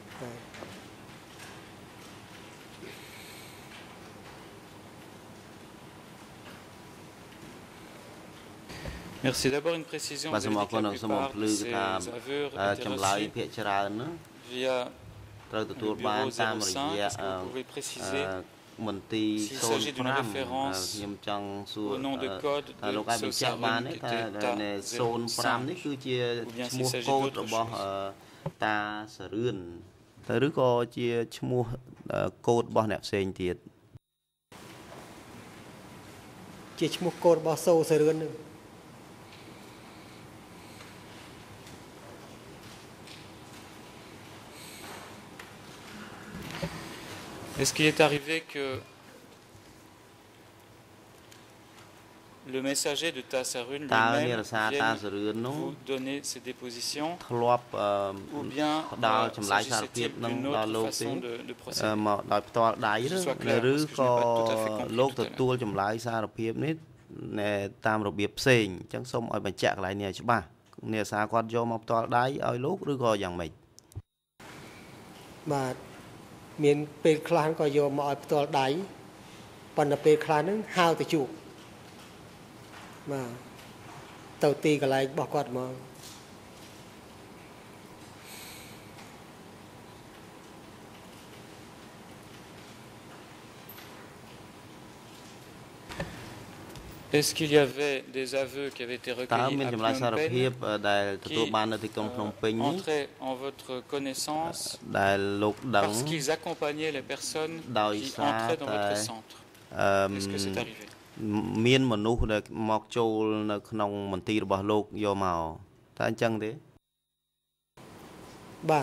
Merci. D'abord une précision. Vous avez dit que la plupart de ces aveux étaient reçus via le bureau 05. Est-ce que vous pouvez préciser s'il s'agit d'une référence au nom de code de ce Sarun qui était Ta 05 ou bien s'il s'agit d'autre chose? Ta Sarun ឬក៏ជាឈ្មោះកូដរបស់អ្នកផ្សេងទៀតជាឈ្មោះកូដរបស់សូសរឿននឹង Est-ce qu'il est arrivé que le messager de Ta Sarun lui-même vienne vous donner ses dépositions ou bien s'agissait-il d'une autre façon de procéder? Que ce soit clair, parce que je n'ai pas tout à fait compris tout à l'heure. មានពេលខ្លះក៏យកមកឲ្យផ្ទាល់ដៃប៉ុន្តែពេលខ្លះហ្នឹងហៅទៅជួបបាទទៅទីកន្លែងរបស់គាត់មក Est-ce qu'il y avait des aveux qui avaient été recueillis à Phnom Penh qui entraient en votre connaissance parce qu'ils accompagnaient les personnes qui entraient dans votre centre? Est-ce que c'est arrivé? មានមនុស្សដែលមកចូលនៅក្នុងមន្ទីររបស់លោកយកមកតែអញ្ចឹងទេបាទ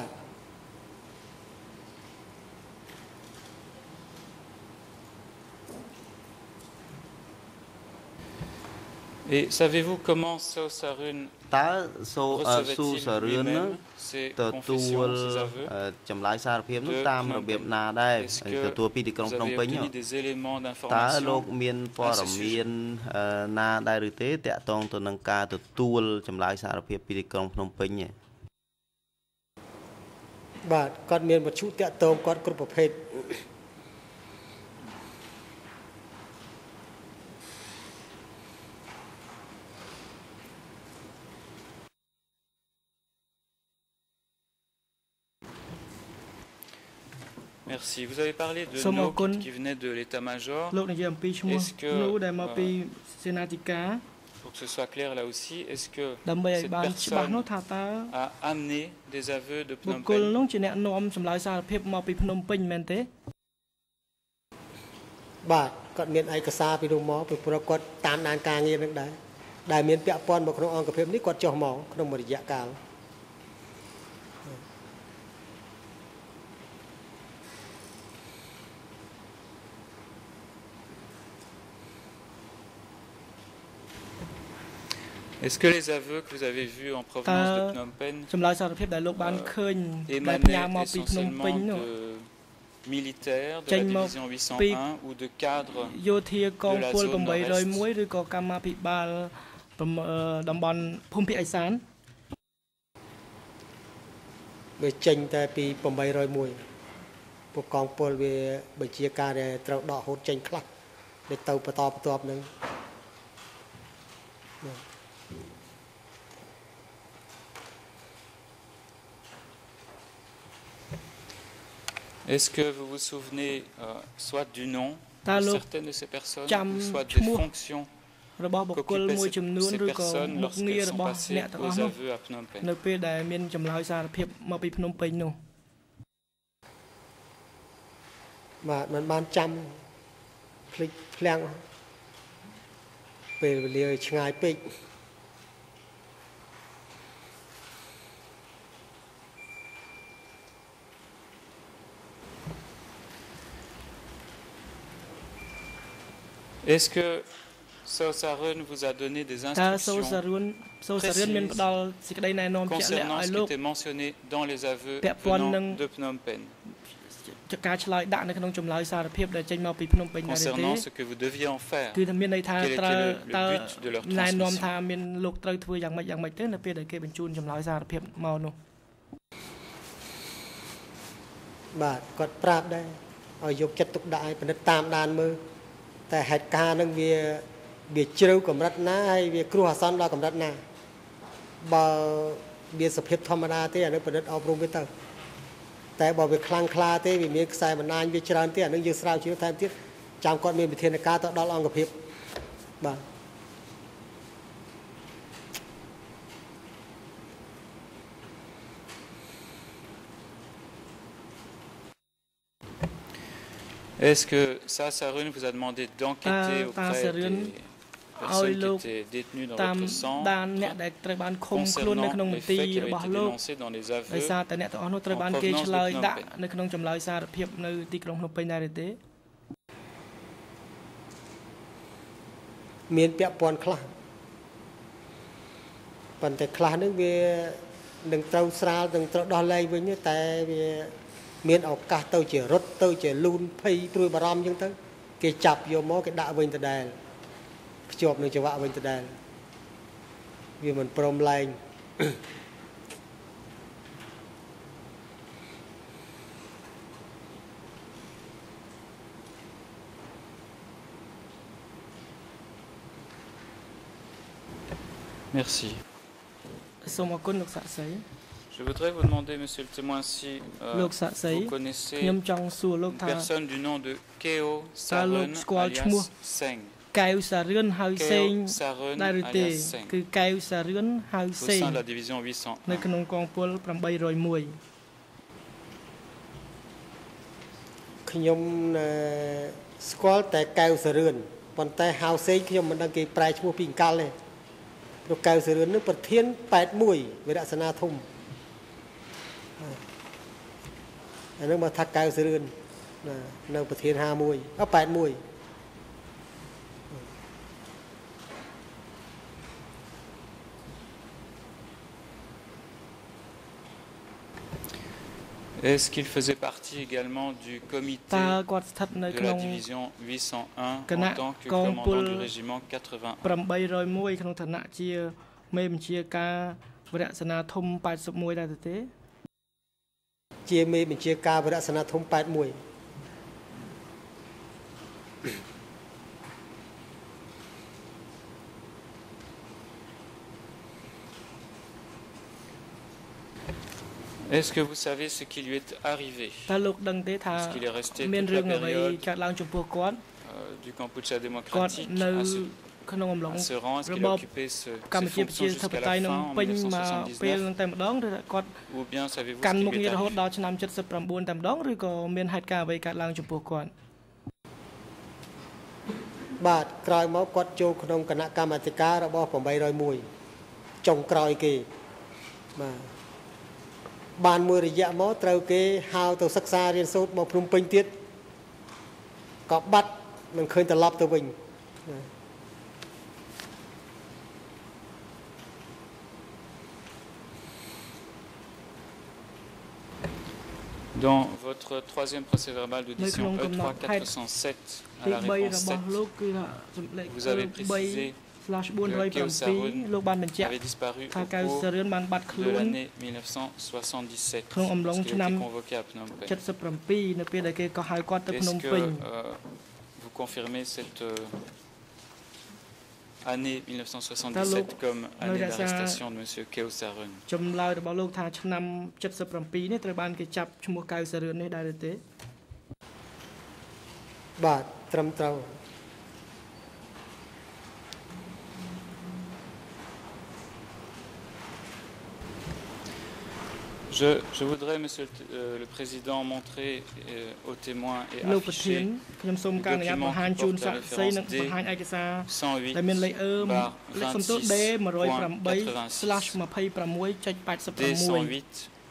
Et savez-vous comment So Sarun recevait-il lui-même ses confessions, ses aveux? Est-ce que vous avez obtenu des éléments d'information à ce sujet? បាទគាត់មានវត្ថុតាក់ទងគាត់គ្រប់ប្រភេទ Est-ce Merci. Vous avez parlé de nos qui venaient de l'état-major. Est-ce que, pour que ce soit clair là aussi, est-ce que cette personne a amené des aveux de Phnom Penh? បាទគាត់មានឯកសារពីនោះមកពីព្រោះគាត់តាមដានការងារនឹងដែរដែលមានពាក់ព័ន្ធមកក្នុងអង្គភាពនេះគាត់ចុះមកក្នុងមួយរយៈកាល Est-ce que les aveux que vous avez vus en provenance de Phnom Penh émanaient essentiellement de militaires de la division 801 ou de cadres de la zone nord-est? វាចេញតែពី801ពួកកងពលវាបញ្ជាការដែលត្រូវដកហូតចេញខ្លះដែលទៅបន្តបន្ទាប់នឹង Est-ce que vous vous souvenez soit du nom de certaines de ces personnes, ou soit des fonctions qu'occupaient ces personnes lorsqu'elles sont passées aux aveux à Phnom Penh? នៅពេលដែលមានចម្លើយសារភាពមកពីភ្នំពេញនោះបាទមិនបានចាំភ្លេចភ្លាំងពេលវេលាឆ្ងាយពេក Est-ce que Saosarun vous a donné des instructions précises concernant ce qui était mentionné dans les aveux venant de Phnom Penh? Concernant ce que vous deviez en faire, quel était le but de leur transmission? តែហេតុការណ៍នឹងវាជ្រៅកម្រិតណាហើយវាគ្រោះអាសន្នដល់កម្រិតណាបើវាសភាពធម្មតាទេអានឹងប្រឌិតអប់រំវាទៅតែបើវាខ្លាំងក្លាទេវាមានខ្សែបណ្ដាញវាច្រើនទេអានឹងយើងស្រាវជ្រាវថែមទៀតចាំគាត់មានវិធានការទៅដល់អង្គភាពបាទ Est-ce que Saosarun vous a demandé d'enquêter auprès des personnes qui étaient détenues dans votre centre concernant les faits qui avaient été dénoncés dans les aveux en provenance de Phnom Penh? មានពាក់ព័ន្ធខ្លះប៉ុន្តែខ្លះនឹងវានឹងត្រូវស្រាលនឹងត្រូវដោះលែងវិញតែវា មានឱកាសទៅជារត់ទៅជាលូនភ័យព្រួយបារម្ភអញ្ចឹងទៅគេចាប់យកមកគេដាក់វិញដដែលភ្ជាប់នឹងចង្វាក់វិញដដែលវាមិនព្រមលែង Merci. Je voudrais vous demander, monsieur le témoin, si vous connaissez une personne du nom de Keo Sarun alias Seng. Keo Sarun alias Seng. Au sein de la division 801. ខ្ញុំស្គាល់តែកែវសរឿនប៉ុន្តែហៅសេងខ្ញុំមិនដឹងគេប្រែឈ្មោះពីអង្កលទេព្រោះកែវសរឿននឹងប្រធាន81វិរៈសេនាធំ អានឹងមកថាកៅសរឿននៅប្រធាន51 81 Est-ce qu'il faisait partie également du comité de la division 801 en tant que commandant du régiment 81? ជាមេបញ្ជាការវរៈសេនាធំ81 Est-ce Est-ce que vous savez ce qui lui est arrivé? Est-ce qu'il est resté toute la période du Kampuchea démocratique à ce rang? Est-ce qu'il a occupé ces fonctions jusqu'à la fin en 1979? Ou bien savez-vous ce qui lui est arrivé? បាទក្រោយមកគាត់ចូលក្នុងគណៈកម្មាធិការរបស់801ចុងក្រោយគេបាទបានមួយរយៈមកត្រូវគេហៅទៅសិក្សារៀនសូត្រមកភ្នំពេញទៀតក៏បាត់មិនឃើញត្រឡប់ទៅវិញ Dans votre troisième procès-verbal d'audition E3-407 à la réponse 7, vous avez précisé que Keo Sarun avait disparu au cours de l'année 1977 lorsqu'il a été convoqué à Phnom Penh. Est-ce que vous confirmez cette année 1977 comme année d'arrestation de M. Keo Sarun? Je voudrais, Monsieur le Président, montrer aux témoins et afficher le document qui porte la référence D108/26.86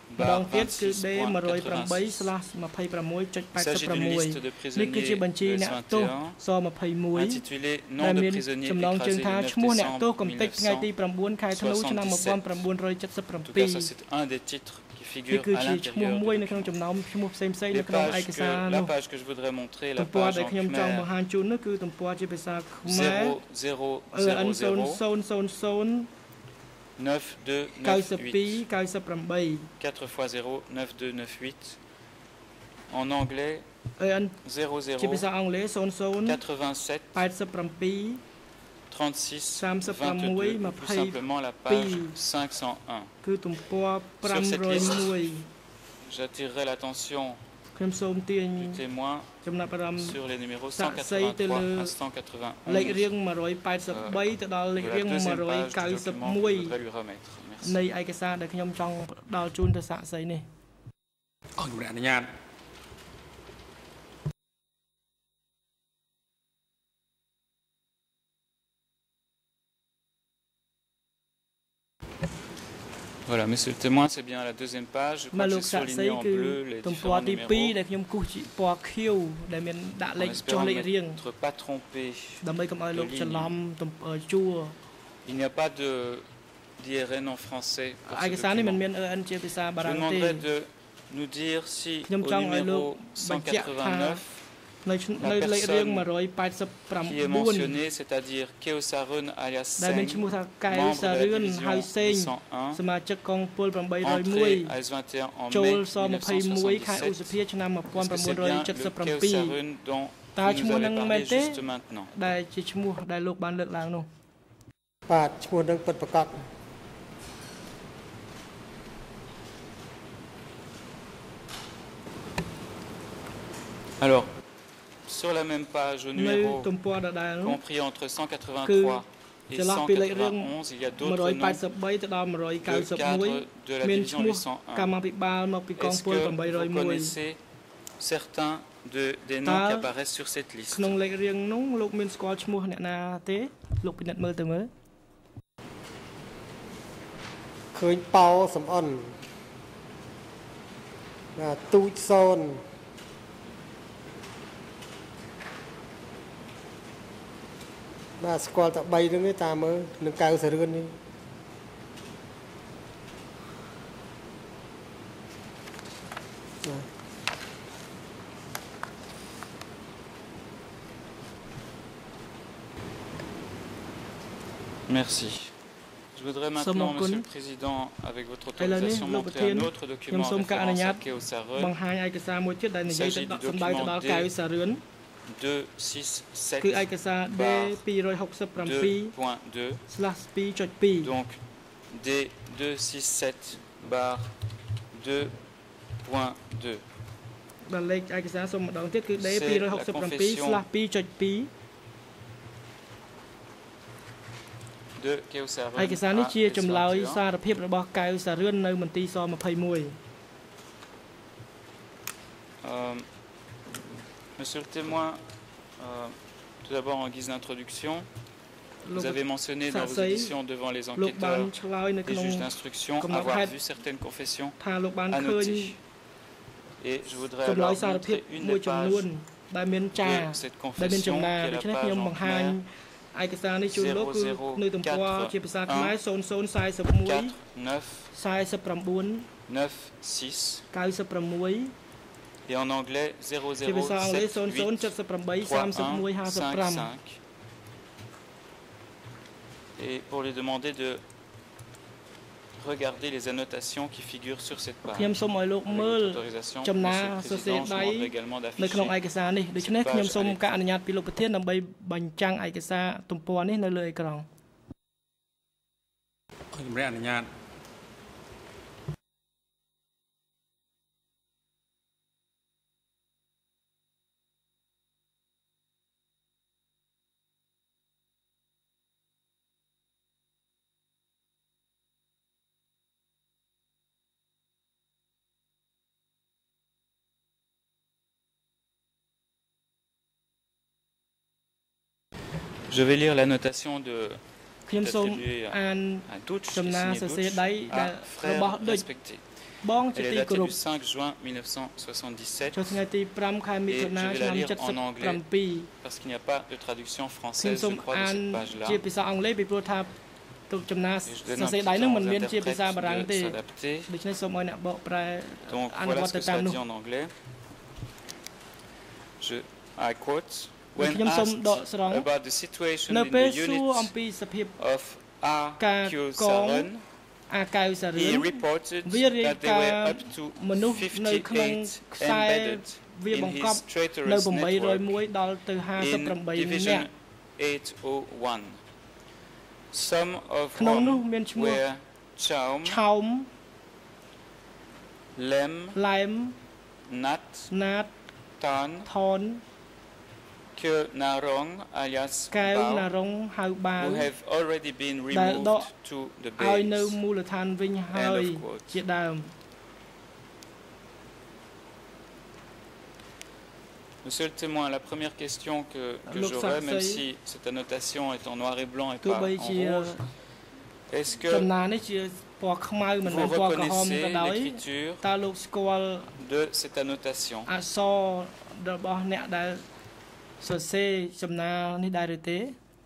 D108/26.86. Il s'agit d'une liste de prisonniers de S21 intitulée Nom de prisonniers écrasés le 9 décembre 1977. En tout cas, ça c'est un des titres qui figure à l'intérieur du document. La page que je voudrais montrer est la page en Khmer 0000 9298 4 x 0 9298. En anglais 00 87 36 22 ou plus simplement la page 501. Sur cette liste, j'attirerai l'attention du témoin sur les numéros 183 à 191 de la deuxième page du document que je voudrais lui remettre. Merci. Voilà, monsieur le témoin, c'est bien à la deuxième page. Je crois que c'est souligné en bleu les différents numéros. En espérant ne m'être pas trompé de ligne. Il n'y a pas d'IRN en français pour ce document. Je demanderais de nous dire si au numéro 189, la personne qui est mentionnée, c'est-à-dire Keo Sarun alias Seng, membre de la division 101, entré à S21 en mai 1977, est-ce que c'est bien le Keo Sarun dont vous nous avez parlé juste maintenant? Alors, sur la même page, au numéro compris entre 183 et 191, il y a d'autres noms de cadres de la division 801. Est-ce que vous connaissez certains des noms qui apparaissent sur cette liste? Merci. Je voudrais maintenant, Monsieur le Président, avec votre autorisation, montrer un autre document en référence à Keo Sarun. Il s'agit du document D267/2.2. Donc D267/2.2 2.2. C'est la confession de Keosaran ឯកសារនេះជាចម្លើយសារភាពរបស់កែវសារឿននៅមន្ទីរស21 Monsieur le témoin, tout d'abord en guise d'introduction, vous avez mentionné dans vos auditions devant les enquêteurs et juges d'instruction avoir vu certaines confessions annotés. Et je voudrais alors montrer une des pages de cette confession qui est la page en khmer ឯកសារនេះជួនលោកគឺនៅទំព័រជាភាសាខ្មែរ 0041 49 96 96 et en anglais 0078 ជាភាសាអង់គ្លេស 0078 31 55 et pour lui demander de regarder les annotations qui figurent sur cette page. ខ្ញុំសូមឲ្យលោកមើលចំណាសរសេរដៃនៅក្នុងឯកសារនេះដូច្នេះខ្ញុំសូមការអនុញ្ញាតពីលោកប្រធានដើម្បីបញ្ចាំងឯកសារទំព័រនេះនៅលើអេក្រង់ជំរាបអនុញ្ញាត Je vais lire la notation de ខ្ញុំសូមអានចំណាសរសេរដៃដែលរបស់ដូចបងជាទីគោរព 5 juin 1977 ចូលថ្ងៃទី 5 ខែមិថុនាឆ្នាំ 77 parce qu'il n'y a pas de traduction ខ្ញុំ française សូ je ម crois de អាន cette page là ជាភាសាអង់គ្លេសពីព្រោះថាទុកចំណាសរសេរដៃនឹងមិនមានជាភាសាបារាំងទេដូច្នេះសូមឲ្យអ្នកបកប្រែ donc អនុ voilà វត្ត ce ទៅ que តាម ça នោះ dit en anglais I quote ខ្ញុំ when សូមដក asked ស្រង់ about the situation នៅ in ពេល the សួរអំ unit ពីសភាព of ការកង Kyosaran អាកៅសារឿ he ន reported វារាយ that there ការ were ណ៍ up to មនុស្សនៅក្នុងខ្សែ embedded វា in បង្ក his ប់នៅ traitorous network 801 ដល់ទៅ in 58 Division នាក់ 801. Some of ក្នុងនោះ whom មានឈ្មោះ were Chaum, ឆោម Lem, ឡែម Nat, ណាត Tan, ថន Ke Narong alias កែវ Bao, ណារុងហៅបាវ who have already been ដែល removed ដក to the ឲ្យនៅ base. មូលដ្ឋានវិញហើយ End of quote. ជាដើម Monsieur le témoin, la première question que j'aurais, même si cette annotation est en noir et blanc et ទោះ pas បី en ជា rouge, est-ce ចំ que ណានេះជាពណ៌ខ្មៅមិនមែន vous ពណ៌ក្រហម reconnaissez ក៏ដោយ l'écriture តើលោកស្គាល់ de cette annotation? អក្សររបស់អ្នកដែលសរសេរចំណានេះដែរឬទេ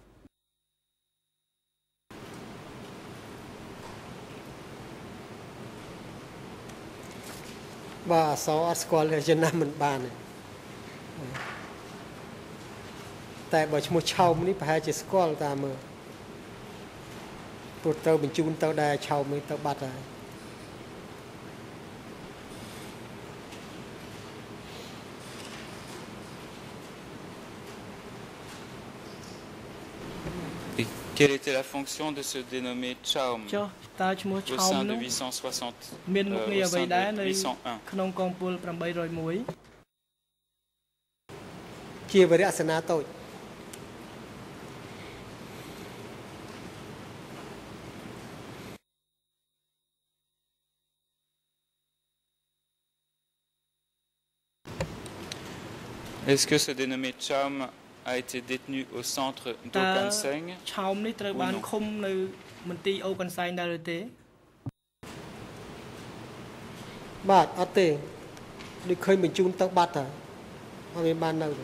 បាទអសអត់ស្គាល់ទេចំណាំមិនបានទេតែបើឈ្មោះឆោមនេះប្រហែលជាស្គាល់តាមមើលព្រោះទៅបញ្ជូនទៅដែរឆោមនេះទៅបាត់ហើយ Et quelle était la fonction de ce dénommé Chaum ចុះតើឈ្មោះ au ឆោម sein de នោះ 860 មានមុខងារ au អ្វី sein ដែរ de នៅ 801? ក្នុងកងពល 801 ជាវរៈសេនាតូច Est-ce que ce dénommé Chaum a été détenu au centre d'Okanseng? ឆោមនេះត្រូវបានឃុំនៅមន្ទីរអូកាន់សែងដែរឬទេបាទអត់ទេដូចឃើញបញ្ជូនទៅបាត់ហើយអត់មានបាននៅទេ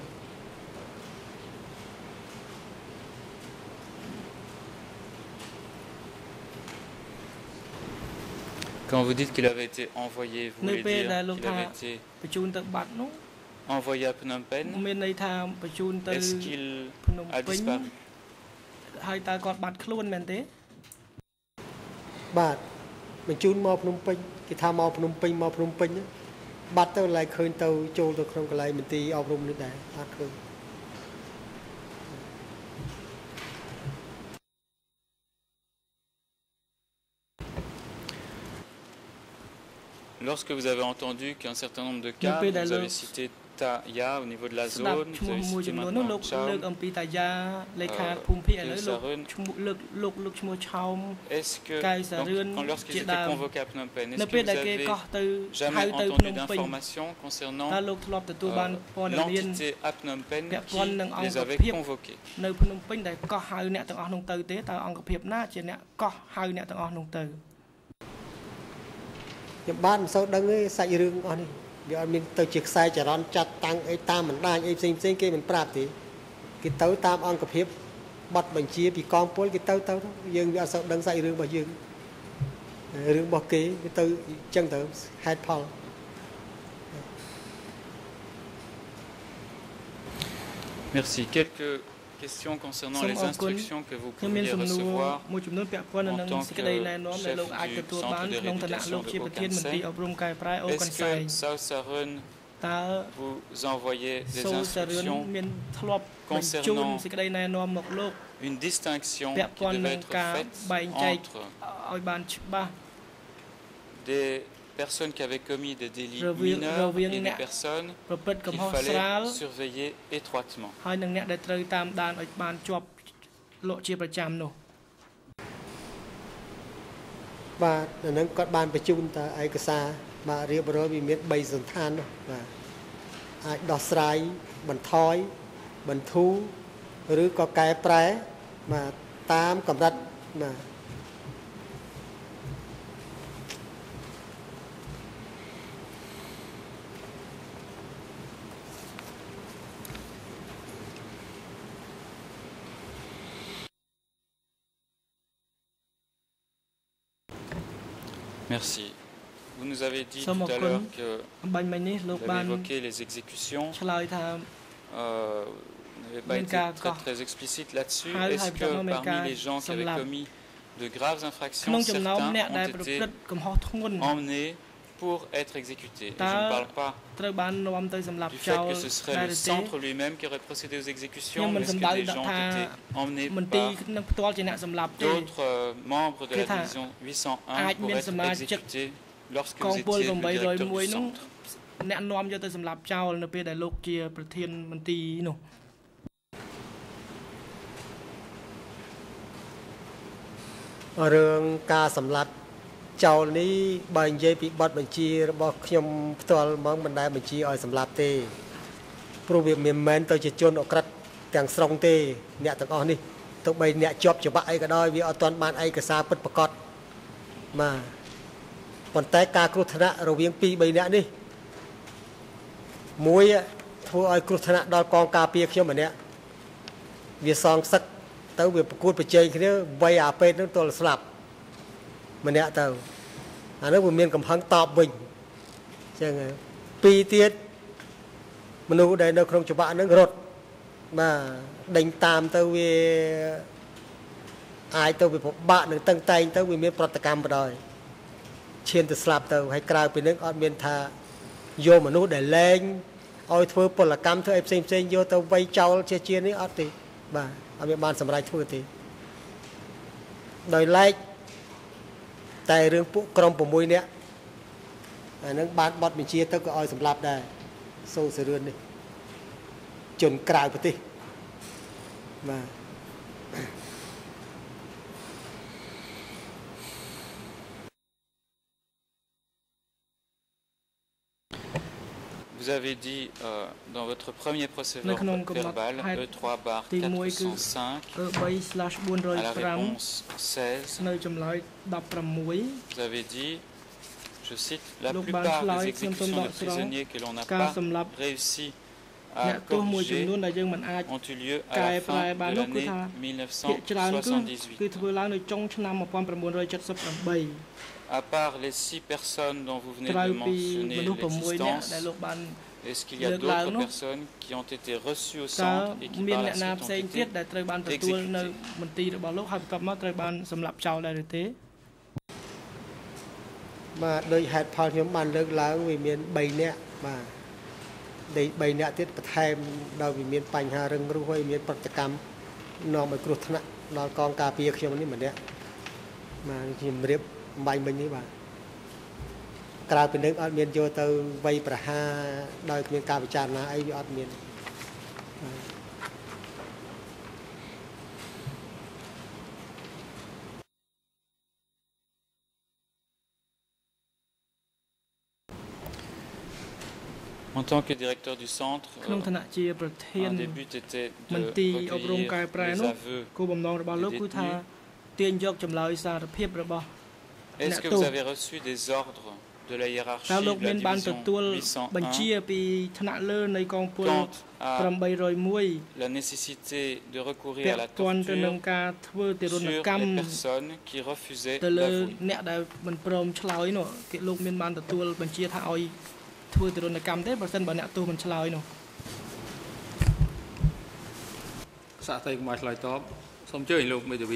Quand vous dites qu'il avait été envoyé, vous នៅ voulez ពេល dire ដែលលោក qu'il ថា avait été បញ្ជូនទៅបាត់នោះ envoyé à Phnom Penh? មានន័យថាបញ្ជូនទៅ Est-ce qu'il ភ្នំ a ពេញ disparu? ហើយតើគាត់បាត់ខ្លួនមែនទេបាទបញ្ជូនមកភ្នំពេញគេថាមកភ្នំពេញមកភ្នំពេញបាត់ទៅឡើងឃើញទៅចូលទៅក្នុងកន្លែងមន្ទីរអប់រំនេះដែរអត់ឃើញ Le Lorsque vous avez entendu qu'un certain nombre de cas, vous avez cité Taya au niveau de la zone, vous avez cité maintenant Chao, est-ce que, lorsqu'ils étaient convoqués à Phnom Penh, est-ce que vous avez jamais entendu d'informations concernant l'entité à Phnom Penh qui les avait convoqués? Bạn sau đó người sai rừng ở đây, giờ mình từ chiếc sai chở đón chặt tăng ấy tam mình đai ấy xem cái mình prap thì cái tàu tam ăn cặp hiệp bắt bệnh chia bị con pol cái tàu đó dương giờ sau đang sai rừng bao dương rừng bao kế cái tàu chân tàu head pole. Merci. Quelques questions concernant les instructions que vous pourriez recevoir en tant que chef du centre de rééducation de Okansen. Est-ce que Sao Sarun vous envoyait des instructions concernant une distinction qui devait être faite entre des personnes qui avaient commis des délits mineurs et des personnes qu'il fallait surveiller étroitement. Và能គាត់បានបញ្ជូនតឯកសារមករៀបរយវាមាន3សន្តាននោះបាទអាចដោះស្រាយបន្ថយបន្ធូរឬក៏កែប្រែបាទតាមកម្រិតបាទ Merci. Vous nous avez dit tout à l'heure que vous avez évoqué les exécutions. Vous n'avez pas été très explicite là-dessus. Est-ce que parmi les gens qui avaient commis de graves infractions, certains ont été emmenés pour être exécutés? Et je ne parle pas du fait que ce serait le centre lui-même qui aurait procédé aux exécutions, mais est-ce que des gens ont été emmenés par d'autres membres de la division 801 pour être exécutés lorsque vous étiez le directeur du centre? Chào ní bài dây bị bắt bệnh chi bỏ nhom toàn mong mình đại bệnh chi ở sầm lạp tê, pro việc miền men tôi chỉ chôn ở cắt càng sông tê, nhẹ từng on đi, tụi bay nhẹ chọp cho bạn ấy cả đôi vì ở toàn ban ấy cả xa bật bật cọt, mà còn tay ca cột thana rồi viếng pi bay nhẹ đi, muối thua ai cột thana đo con cà pia khi mà nhẹ, việc song sắc tới việc cột bị chơi khi đó bay à pe nó toàn sập. Mình đã tàu, nó vừa miền cầm hăng tọp bình, chẳng pi tiết, mình nuôi đây nó không cho bạn nó rột, mà đánh tam tàu về ai tàu về bạn được tăng tay tàu về miền Protacam rồi, trên từ slap tàu hay cào về nước ở miền thà, vô mà nuôi để lên, ôi thưa Protacam thưa em xem vô tàu vay trâu chia đấy ở thì, bà ở miền Ban sầm rai thưa thì, đời like tại rừng phụ cầm của môi nè, nó bán bọt mình chia tới cái oi sầm lạp đây, sâu sườn rươn đi, chuẩn cài một tí, mà Vous avez dit dans votre premier procès verbal, E3/405, à la réponse 16, vous avez dit, je cite, la plupart des exécutions de prisonniers que l'on n'a pas réussi à corriger ont eu lieu à la fin de l'année 1978. À part les 6 personnes dont vous venez de mentionner l'existence, est-ce qu'il y a d'autres personnes qui ont été reçues au centre et qui par la suite ont été exécutées? Mà đôi hạt phao nhóm bàn lực là vì miền Bầy nè mà để Bầy nè tiết bật thêm đâu vì miền Pành Hà Rừng Rưu hay miền Protacam nó mới cột thằng nó con cà phê khi mà nè mà chỉ riệp bài mình như vậy ក្រៅពីនឹងអត់មានយកទៅវាយប្រហារដោយគ្មានការពិចារណាអីវាអត់មាន En tant que directeur du centre, un des buts était de recueillir les aveux des détenus. Est-ce que vous avez reçu des ordres de la hiérarchie de la division 801 quant à la nécessité de recourir à la torture sur les personnes qui refusaient d'avouer? ធ្វើទរណកម្មទេបើសិនបើអ្នកទោសមិនឆ្លើយនោះសាកស្ដីកុំឲ្យឆ្លើយតបសូមអញ្ជើញលោកមេធាវី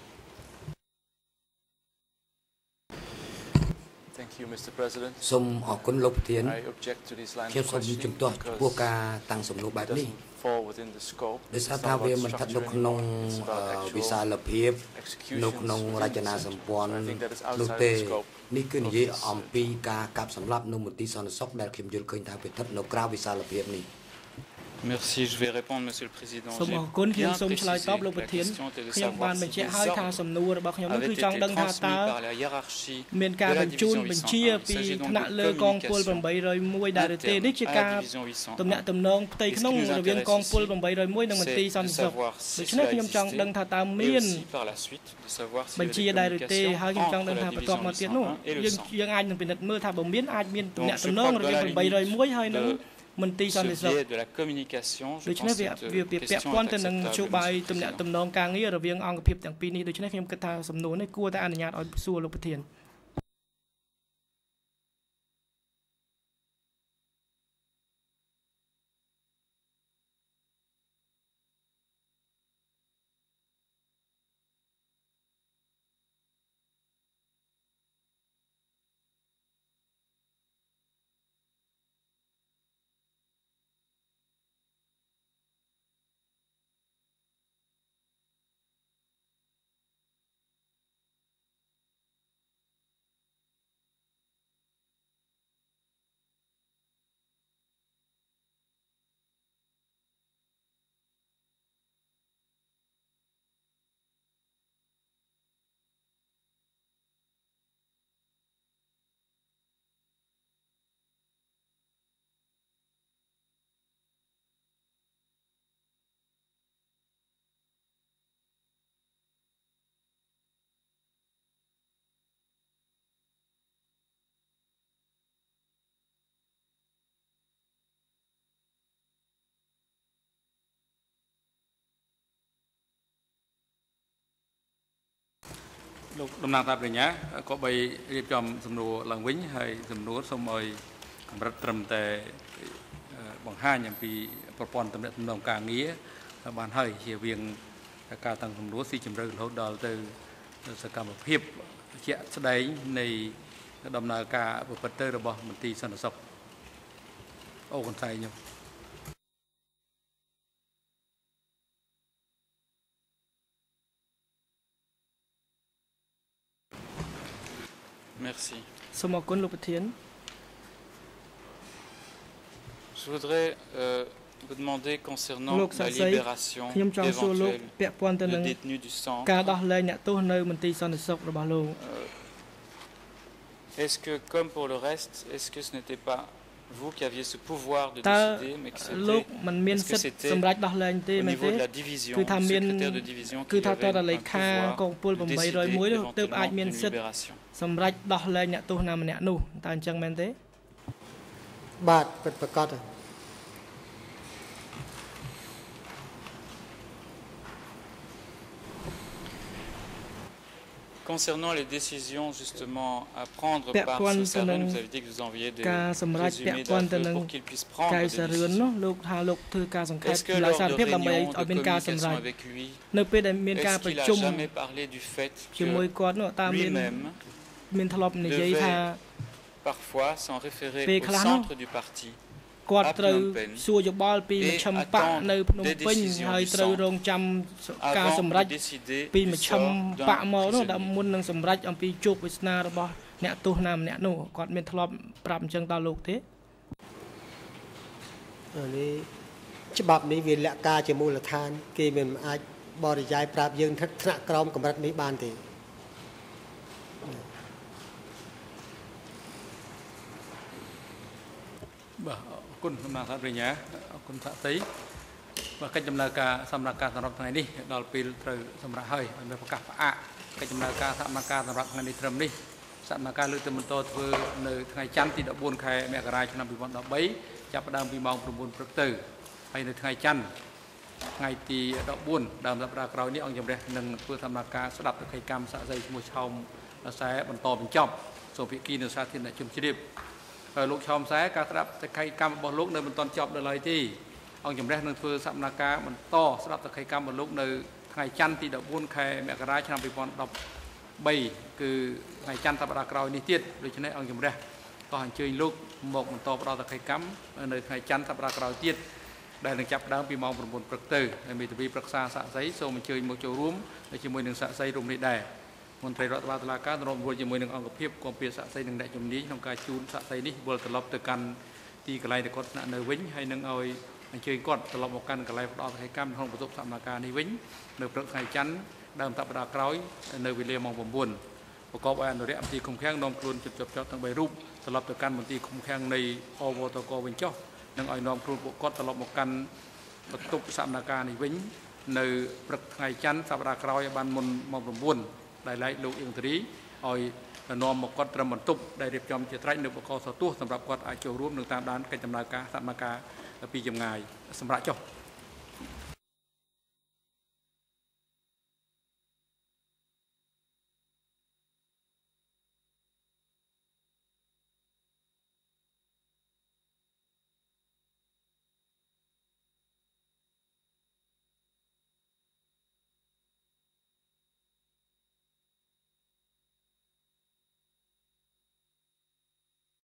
Thank you Mr President សូមអរគុណលោកប្រធាន I object to this line ខ្ញុំសូមជំទាស់ចំពោះការតាំងសំណួរបែបនេះ fall within the scope ដោយសារថាវាមិនស្ថិតនៅក្នុងវិសាលភាពនៅក្នុងរចនាសម្ព័ន្ធនោះទេនេះគឺនិយាយអំពីការកាប់សម្លាប់នៅមន្ទីរសន្តិសុខដែលខ្ញុំយល់ឃើញថាវាស្ថិតនៅក្រៅវិសាលភាពនេះ Merci, je vais répondre, Monsieur le Président. J'ai bien précisé la question était de savoir si les ordres avaient été transmis par la hiérarchie de la division 801. Il s'agit donc de communication interne à la division 801. Et ce qui nous intéresse ici, c'est de savoir si cela existait et aussi par la suite de savoir s'il y avait des communications entre la division 801 et le centre. Donc, ce biais de la communication, je pense que cette question est acceptable. Lúc đông nam tạp nhá có bay điệp chòm sầm nô làng vĩnh hay sầm nô xong rồi rất trầm tệ bằng hai nhầm vì propon tầm đẹp đồng cả nghĩa bàn hơi chỉ viên cả tầng sầm nô si chìm rơi hỗ trợ từ sự cảm một hiệp chuyện đấy này đầm nào cả một vật tưរបស់មន្ទីរសន្តិសុខអូកន្សែងខ្ញុំ Merci. Je voudrais vous demander concernant la libération éventuelle de détenus du centre. Est-ce que, comme pour le reste, est-ce que ce n'était pas vous qui aviez ce pouvoir de décider, mais que c'était au niveau de la division, le secrétaire de division qui avait un pouvoir de décider éventuellement d'une libération? សម្រាប់ដោះលែងអ្នកទោសណាម្នាក់នោះតើអញ្ចឹងមែនទេបាទពិតប្រាកដ Concernant les décisions justement à prendre par ce salon, vous avez dit que vous envoyez des résumés d'aveux pour qu'ils puissent prendre des décisions. Est-ce que lors de réunions de communication avec lui, est-ce qu'il n'a jamais parlé du fait que lui-même devait parfois s'en référer au centre du parti à Phnom Penh et attendre des décisions du centre avant de décider du sort d'un prisonnier. អ្នកទោសណាម្នាក់នោះគាត់មានធ្លាប់ប្រាប់អញ្ចឹងដល់លោកទេនេះច្បាប់នេះវាលក្ខការជាមូលដ្ឋានគេមិនអាចបរិយាយប្រាប់យើងថ្នាក់ក្រោមកម្រិតនេះបានទេបាទអរគុណសំណាងសាស្ត្រាចារ្យអរគុណសាស្ត្រីបាទកិច្ចដំណើរការសម្រាប់ការសម្រាប់ថ្ងៃនេះដល់ពេលត្រូវសម្រាប់ហើយនៅប្រកាសផ្អាកកិច្ចដំណើរការសម្រាប់ការសម្រាប់ថ្ងៃនេះត្រឹមនេះសកម្មភាពលើកទៅបន្តធ្វើនៅថ្ងៃច័ន្ទទី14ខែមករាឆ្នាំ2013ចាប់ផ្ដើមពីម៉ោង 9 ព្រឹកទៅហើយនៅថ្ងៃច័ន្ទថ្ងៃទី14ដើមសប្តាហ៍ក្រោយនេះអង្គជំរះនឹងធ្វើសកម្មភាពស្ដាប់ទស្សនកម្មសាក់សីឈ្មោះឆោមខ្សែបន្តបញ្ចប់សូមភាគីនៅសាធារណជនជ្រាបហើយលោកឆោមខ្សែការស្ដាប់ទស្សនកម្មរបស់លោកនៅមិនទាន់ចប់នៅឡើយទេអង្គជំរះនឹងធ្វើសកម្មភាពបន្តស្ដាប់ទស្សនកម្មរបស់លោកនៅថ្ងៃច័ន្ទទី14ខែមករាឆ្នាំ2013គឺថ្ងៃច័ន្ទសប្តាហ៍ក្រោយនេះទៀតដូច្នេះអង្គជំរះក៏អញ្ជើញលោកមកបន្តផ្ដល់ទស្សនកម្មនៅថ្ងៃច័ន្ទសប្តាហ៍ក្រោយទៀតដែលនឹងចាប់ផ្ដើមពីម៉ោង 9 ព្រឹកទៅហើយមេធាវីប្រឹក្សាសាក់សីសូមអញ្ជើញមកចូលរួមជាមួយនឹងសាក់សីរួមនេះដែរមន្ត្រីរដ្ឋបាលតុលាការរួមជាមួយនឹងអង្គភាពគាំពៀសាក់សីនិងអ្នកជំនាញក្នុងការជូនសាក់សីនេះវិលត្រឡប់ទៅកាន់ទីកន្លែងដែលគាត់ស្នាក់នៅវិញហើយនឹងឲ្យអញ្ជើញគាត់ត្រឡប់មកកាន់កន្លែងផ្ដល់ទស្សនកម្មក្នុងបន្ទប់សកម្មភាពនេះវិញនៅព្រឹកថ្ងៃច័ន្ទដើមសប្តាហ៍ក្រោយនៅវេលាម៉ោង 9 ប្រកបដោយអនុរិយមន្ត្រីឃុំឃាំងនាំខ្លួនជិតជាប់ទាំង3រូបត្រឡប់ទៅកាន់មន្ទីរឃុំឃាំងនៃអវតកវិញចុះនិងឲ្យនាំខ្លួនពួកគាត់ត្រឡប់មកកាន់បន្ទប់សកម្មភាពនេះវិញនៅព្រឹកថ្ងៃច័ន្ទសប្តាហ៍ក្រោយឲ្យបានមុនម៉ោង 9ដែលឡែកលោកអ៊ីងធារីឲ្យនាំមកគាត់ត្រឹមបន្ទប់ដែលរៀបចំជាស្រេចនៅបកសទោះសម្រាប់គាត់អាចចូលរួមនឹងតាមដានកិច្ចដំណើរការសកម្មភាពពីចម្ងាយសម្រាប់ចុះ